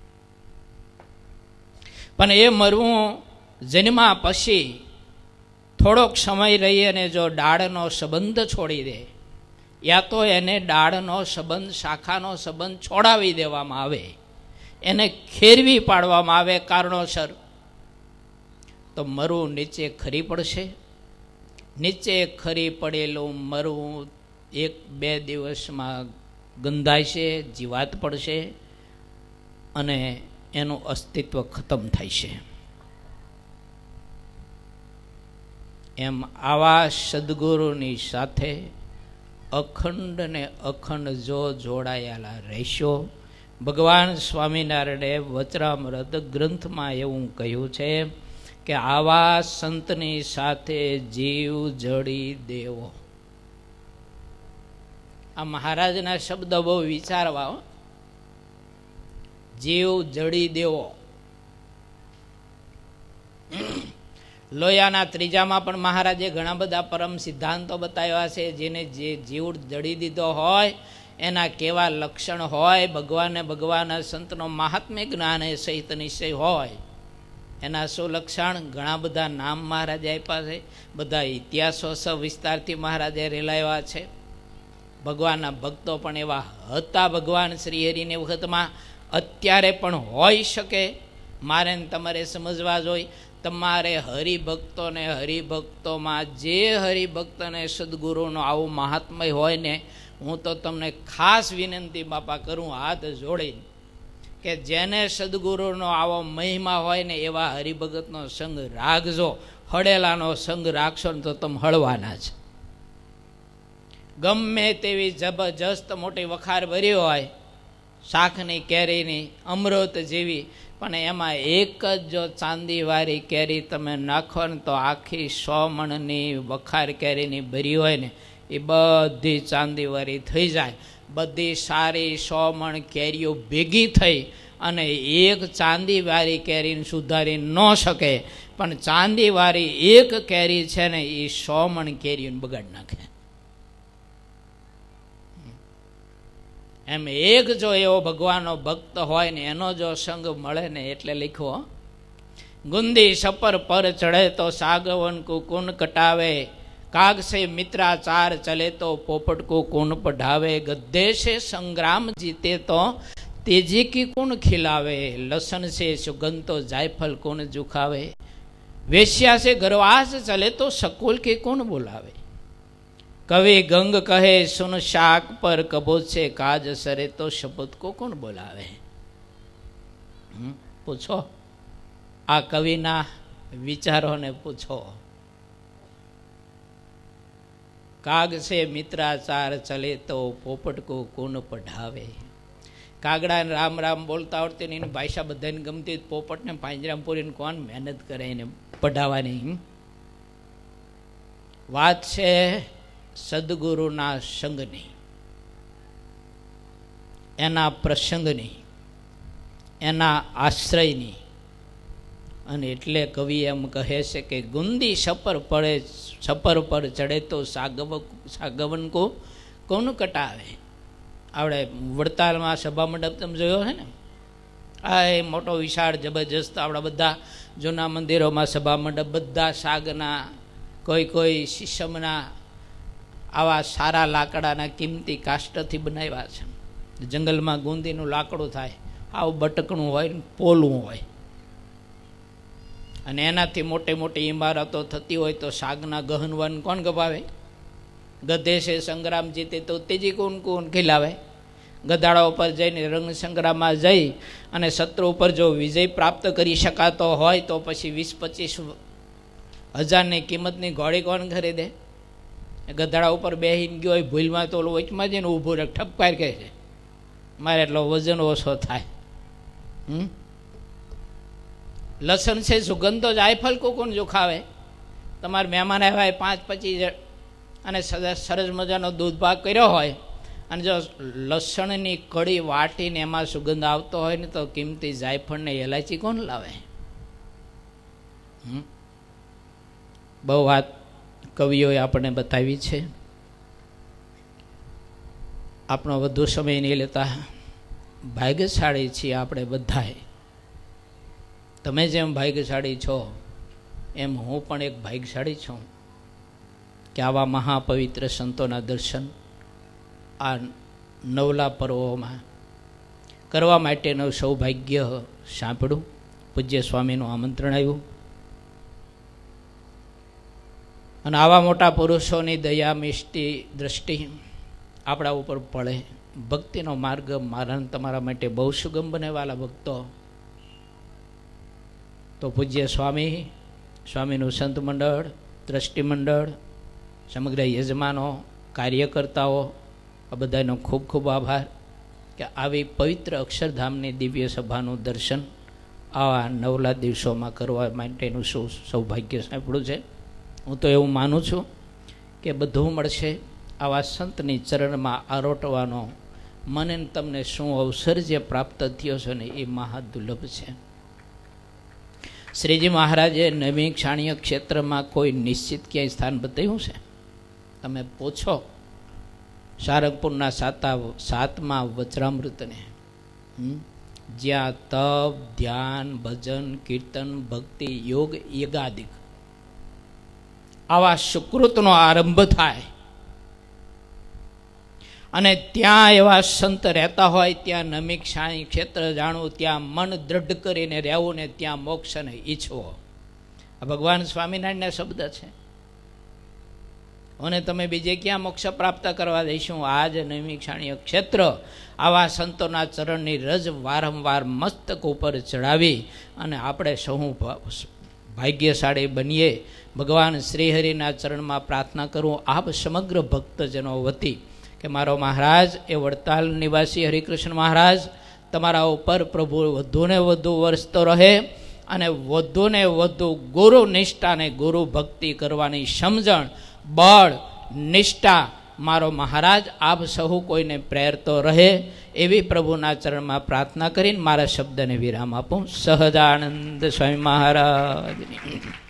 પણ એ મરવું જન્મા પછી થોડોક સમય રહી અને જો ડાળનો સંબંધ છોડી દે, યા તો એને ડાળનો સંબંધ, શાખાનો સંબંધ છોડાવી દેવામાં આવે, એને ખેરવી પાડવામાં આવે કારણોસર, તો મરવું નીચે ખરી પડશે. નીચે ખરી પડેલું મરવું 1-2 દિવસમાં ગંધાય છે, જીવાત પડશે અને એનું અસ્તિત્વ ખતમ થાય છે. એમ આવા સદગુરુની સાથે અખંડ ને અખંડ જો જોડાયેલા રહેશો. ભગવાન સ્વામિનારાયણે વચનામૃત ગ્રંથમાં એવું કહ્યું છે કે આવા સંતની સાથે જીવ જડી દેવો. આ મહારાજના શબ્દ બહુ વિચારવા. જીવ જડી દેવો. લોયાના 3જામાં પણ મહારાજે ઘણા બધા પરમ સિદ્ધાંતો બતાવ્યા છે. જેને જે જીવ જડી દીધો હોય એના કેવા લક્ષણ હોય, ભગવાનને ભગવાનના સંતનો મહાત્મ્ય જ્ઞાન એ સહિત નિશ્ચય હોય, એના શું લક્ષણ, ઘણા બધા નામ મહારાજે આપ્યા છે. બધા ઇતિહાસો સવિસ્તારથી મહારાજે રેલાવ્યા છે. ભગવાનના ભક્તો પણ એવા હતા ભગવાન શ્રી હરિની વખતમાં, અત્યારે પણ હોઈ શકે. મારે તમારે સમજવા જોઈએ, તમારે હરિભક્તોને, હરિભક્તોમાં જે હરિભક્તને સદગુરુનો આવું મહાત્મય હોય ને, હું તો તમને ખાસ વિનંતી બાપા કરું હાથ જોડીને કે જેને સદગુરુનો આવો મહિમા હોય ને એવા હરિભગતનો સંગ રાખજો. હળેલાનો સંગ રાખશો ને તો તમે હળવાના છે. ગમે તેવી જબરજસ્ત મોટી વખાર ભરી હોય, શાખની કેરીની, અમૃત જેવી, પણ એમાં એક જ જો ચાંદીવાળી કેરી તમે નાખો ને તો આખી 100 મણની વખાર કેરીની ભરી હોય ને એ બધી ચાંદીવાળી થઈ જાય. બધી સારી 100 મણ કેરીઓ ભેગી થઈ અને એક ચાંદીવાળી કેરીને સુધારી ન શકે, પણ ચાંદીવાળી એક કેરી છે ને એ 100 મણ કેરીઓને બગાડ નાખે. એમ એક જો એવો ભગવાનનો ભક્ત હોય ને એનો જો સંગ મળે ને, એટલે લખ્યો, ગુંદી સપર પર ચढ़े તો સાગવન को कुन कटावे, काग से मित्राचार चले तो पोपट को कुन पढ़ावे, गद्दे से संग्राम जीते तो तेजी की कुन खिलावे, लसन से सुगंध तो जायफल कुन जुखावे, वेश्या से गरवास चले तो सकुल के कुन बुलावे, कवि गंग कहे सुन शाक पर कबोत से काज सरे तो शपथ को कौन बोलावे. पूछो आ कविना विचारों ने पूछो. काग से मित्राचार चले तो पोपट को कौन पढ़ावे. कागड़ा ने राम राम बोलता आवड़ती नहीं, भाषा बधाने गमती, पोपट ने પાંજરામાં પૂરીને કોણ મહેનત કરે એને પઢાવવાની. વાત છે સદગુરુના સંગની, એના પ્રસંગની, એના આશ્રયની. અને એટલે કવિ એમ કહે છે કે ગુંદી સપર પર ચડે તો સાગવન કો કોણ કટાવે. આપણે વડતાલમાં સભા મંડપ તમે જોયો છે ને, આ એ મોટો વિશાળ જબરજસ્ત આપણા બધા જૂના મંદિરોમાં સભા મંડપ બધા સાગના, કોઈ શીશમના, આવા સારા લાકડાના કિંમતી કાષ્ટથી બનાવ્યા છે. જંગલમાં ગુંદીનું લાકડું થાય, આવું બટકણું હોય ને પોલું હોય, અને એનાથી મોટી મોટી ઇમારતો થતી હોય તો સાગના ગહનવન કોણ ગભાવે. ગધે છે સંગ્રામ જીતે તો તેજી કોણ ખીલાવે. ગધાડા ઉપર જઈને રંગ સંગ્રામમાં જઈ અને શત્રુ ઉપર જો વિજય પ્રાપ્ત કરી શકાતો હોય તો પછી 20-25 હજારની કિંમતની ઘોડી કોણ ખરીદે. ગધાડા ઉપર બેહીને ગયો હોય ભૂલમાં તો વચમાં જઈને ઊભું રહે, ઠપકાર કહે છે મારે એટલો વજન ઓછો થાય. લસણ છે સુગંધો જાયફલ કો કોણ જોખાવે. તમારે મહેમાન આવ્યા 5-25 અને સરસ મજાનો દૂધ પાક કર્યો હોય અને જો લસણની કડી વાટીને એમાં સુગંધ આવતો હોય ને તો કિંમતી જાયફળ ને એલાયચી કોણ લાવે. બહુ વાત કવિઓએ આપણને બતાવી છે. આપણો વધુ સમય નહીં લેતા, ભાગ્યશાળી છીએ આપણે બધાએ. તમે જેમ ભાગ્યશાળી છો એમ હું પણ એક ભાગ્યશાળી છું કે આવા મહાપવિત્ર સંતોના દર્શન આ નવલા પર્વોમાં કરવા માટેનું સૌભાગ્ય સાંભળ્યું. પૂજ્ય સ્વામીનું આમંત્રણ આવ્યું અને આવા મોટા પુરુષોની દયા મિષ્ટિ દ્રષ્ટિ આપણા ઉપર પડે. ભક્તિનો માર્ગ મારા તમારા માટે બહુ સુગમ બને વાલા ભક્તો. તો પૂજ્ય સ્વામીનું સંત મંડળ, દ્રષ્ટિ મંડળ, સમગ્ર યજમાનો, કાર્યકર્તાઓ, આ બધાનો ખૂબ ખૂબ આભાર કે આવી પવિત્ર અક્ષરધામની દિવ્ય સભાનું દર્શન આવા નવલા દિવસોમાં કરવા માટેનું સૌભાગ્ય સાંપડ્યું છે. હું તો એવું માનું છું કે બધું મળશે. આવા સંતની ચરણમાં આરોટવાનો મને તમને શું અવસર જે પ્રાપ્ત થયો છે ને એ મહાદુર્લભ છે. શ્રીજી મહારાજે નવી ક્ષાણીય ક્ષેત્રમાં કોઈ નિશ્ચિત ક્યાંય સ્થાન બતાવ્યું છે? તમે પૂછો સારંગપુરના 7મા વચરામૃતને, જ્યાં તપ, ધ્યાન, ભજન, કીર્તન, ભક્તિ, યોગ, યગાદિક આવા સુકૃતનો આરંભ થાય અને ત્યાં એવા સંત રહેતા હોય, ત્યાં નમી ક્ષાણી ક્ષેત્ર જાણવું, ત્યાં મન દ્રઢ કરીને રહેવું ને ત્યાં મોક્ષને ઈચ્છવો. આ ભગવાન સ્વામિનારાયણના શબ્દ છે. અને તમે બીજે ક્યાં મોક્ષ પ્રાપ્ત કરવા દઈશું? આજ નવી ક્ષાણીય ક્ષેત્ર આવા સંતોના ચરણની રજ વારંવાર મસ્તક ઉપર ચડાવી અને આપણે સૌ ભાગ્યશાળી બનીએ. ભગવાન શ્રીહરિના ચરણમાં પ્રાર્થના કરું આપ સમગ્ર ભક્તજનો વતી કે મારો મહારાજ એ વડતાલ નિવાસી હરિકૃષ્ણ મહારાજ તમારા ઉપર પ્રભુ વધુને વધુ વરસતો રહે અને વધુને વધુ ગુરુ નિષ્ઠાને ગુરુ ભક્તિ કરવાની સમજણ, બળ, નિષ્ઠા મારો મહારાજ આપ સહુ કોઈને પ્રેરતો રહે એવી પ્રભુના ચરણમાં પ્રાર્થના કરીને મારા શબ્દને વિરામ આપું. સહજાનંદ સ્વામી મહારાજની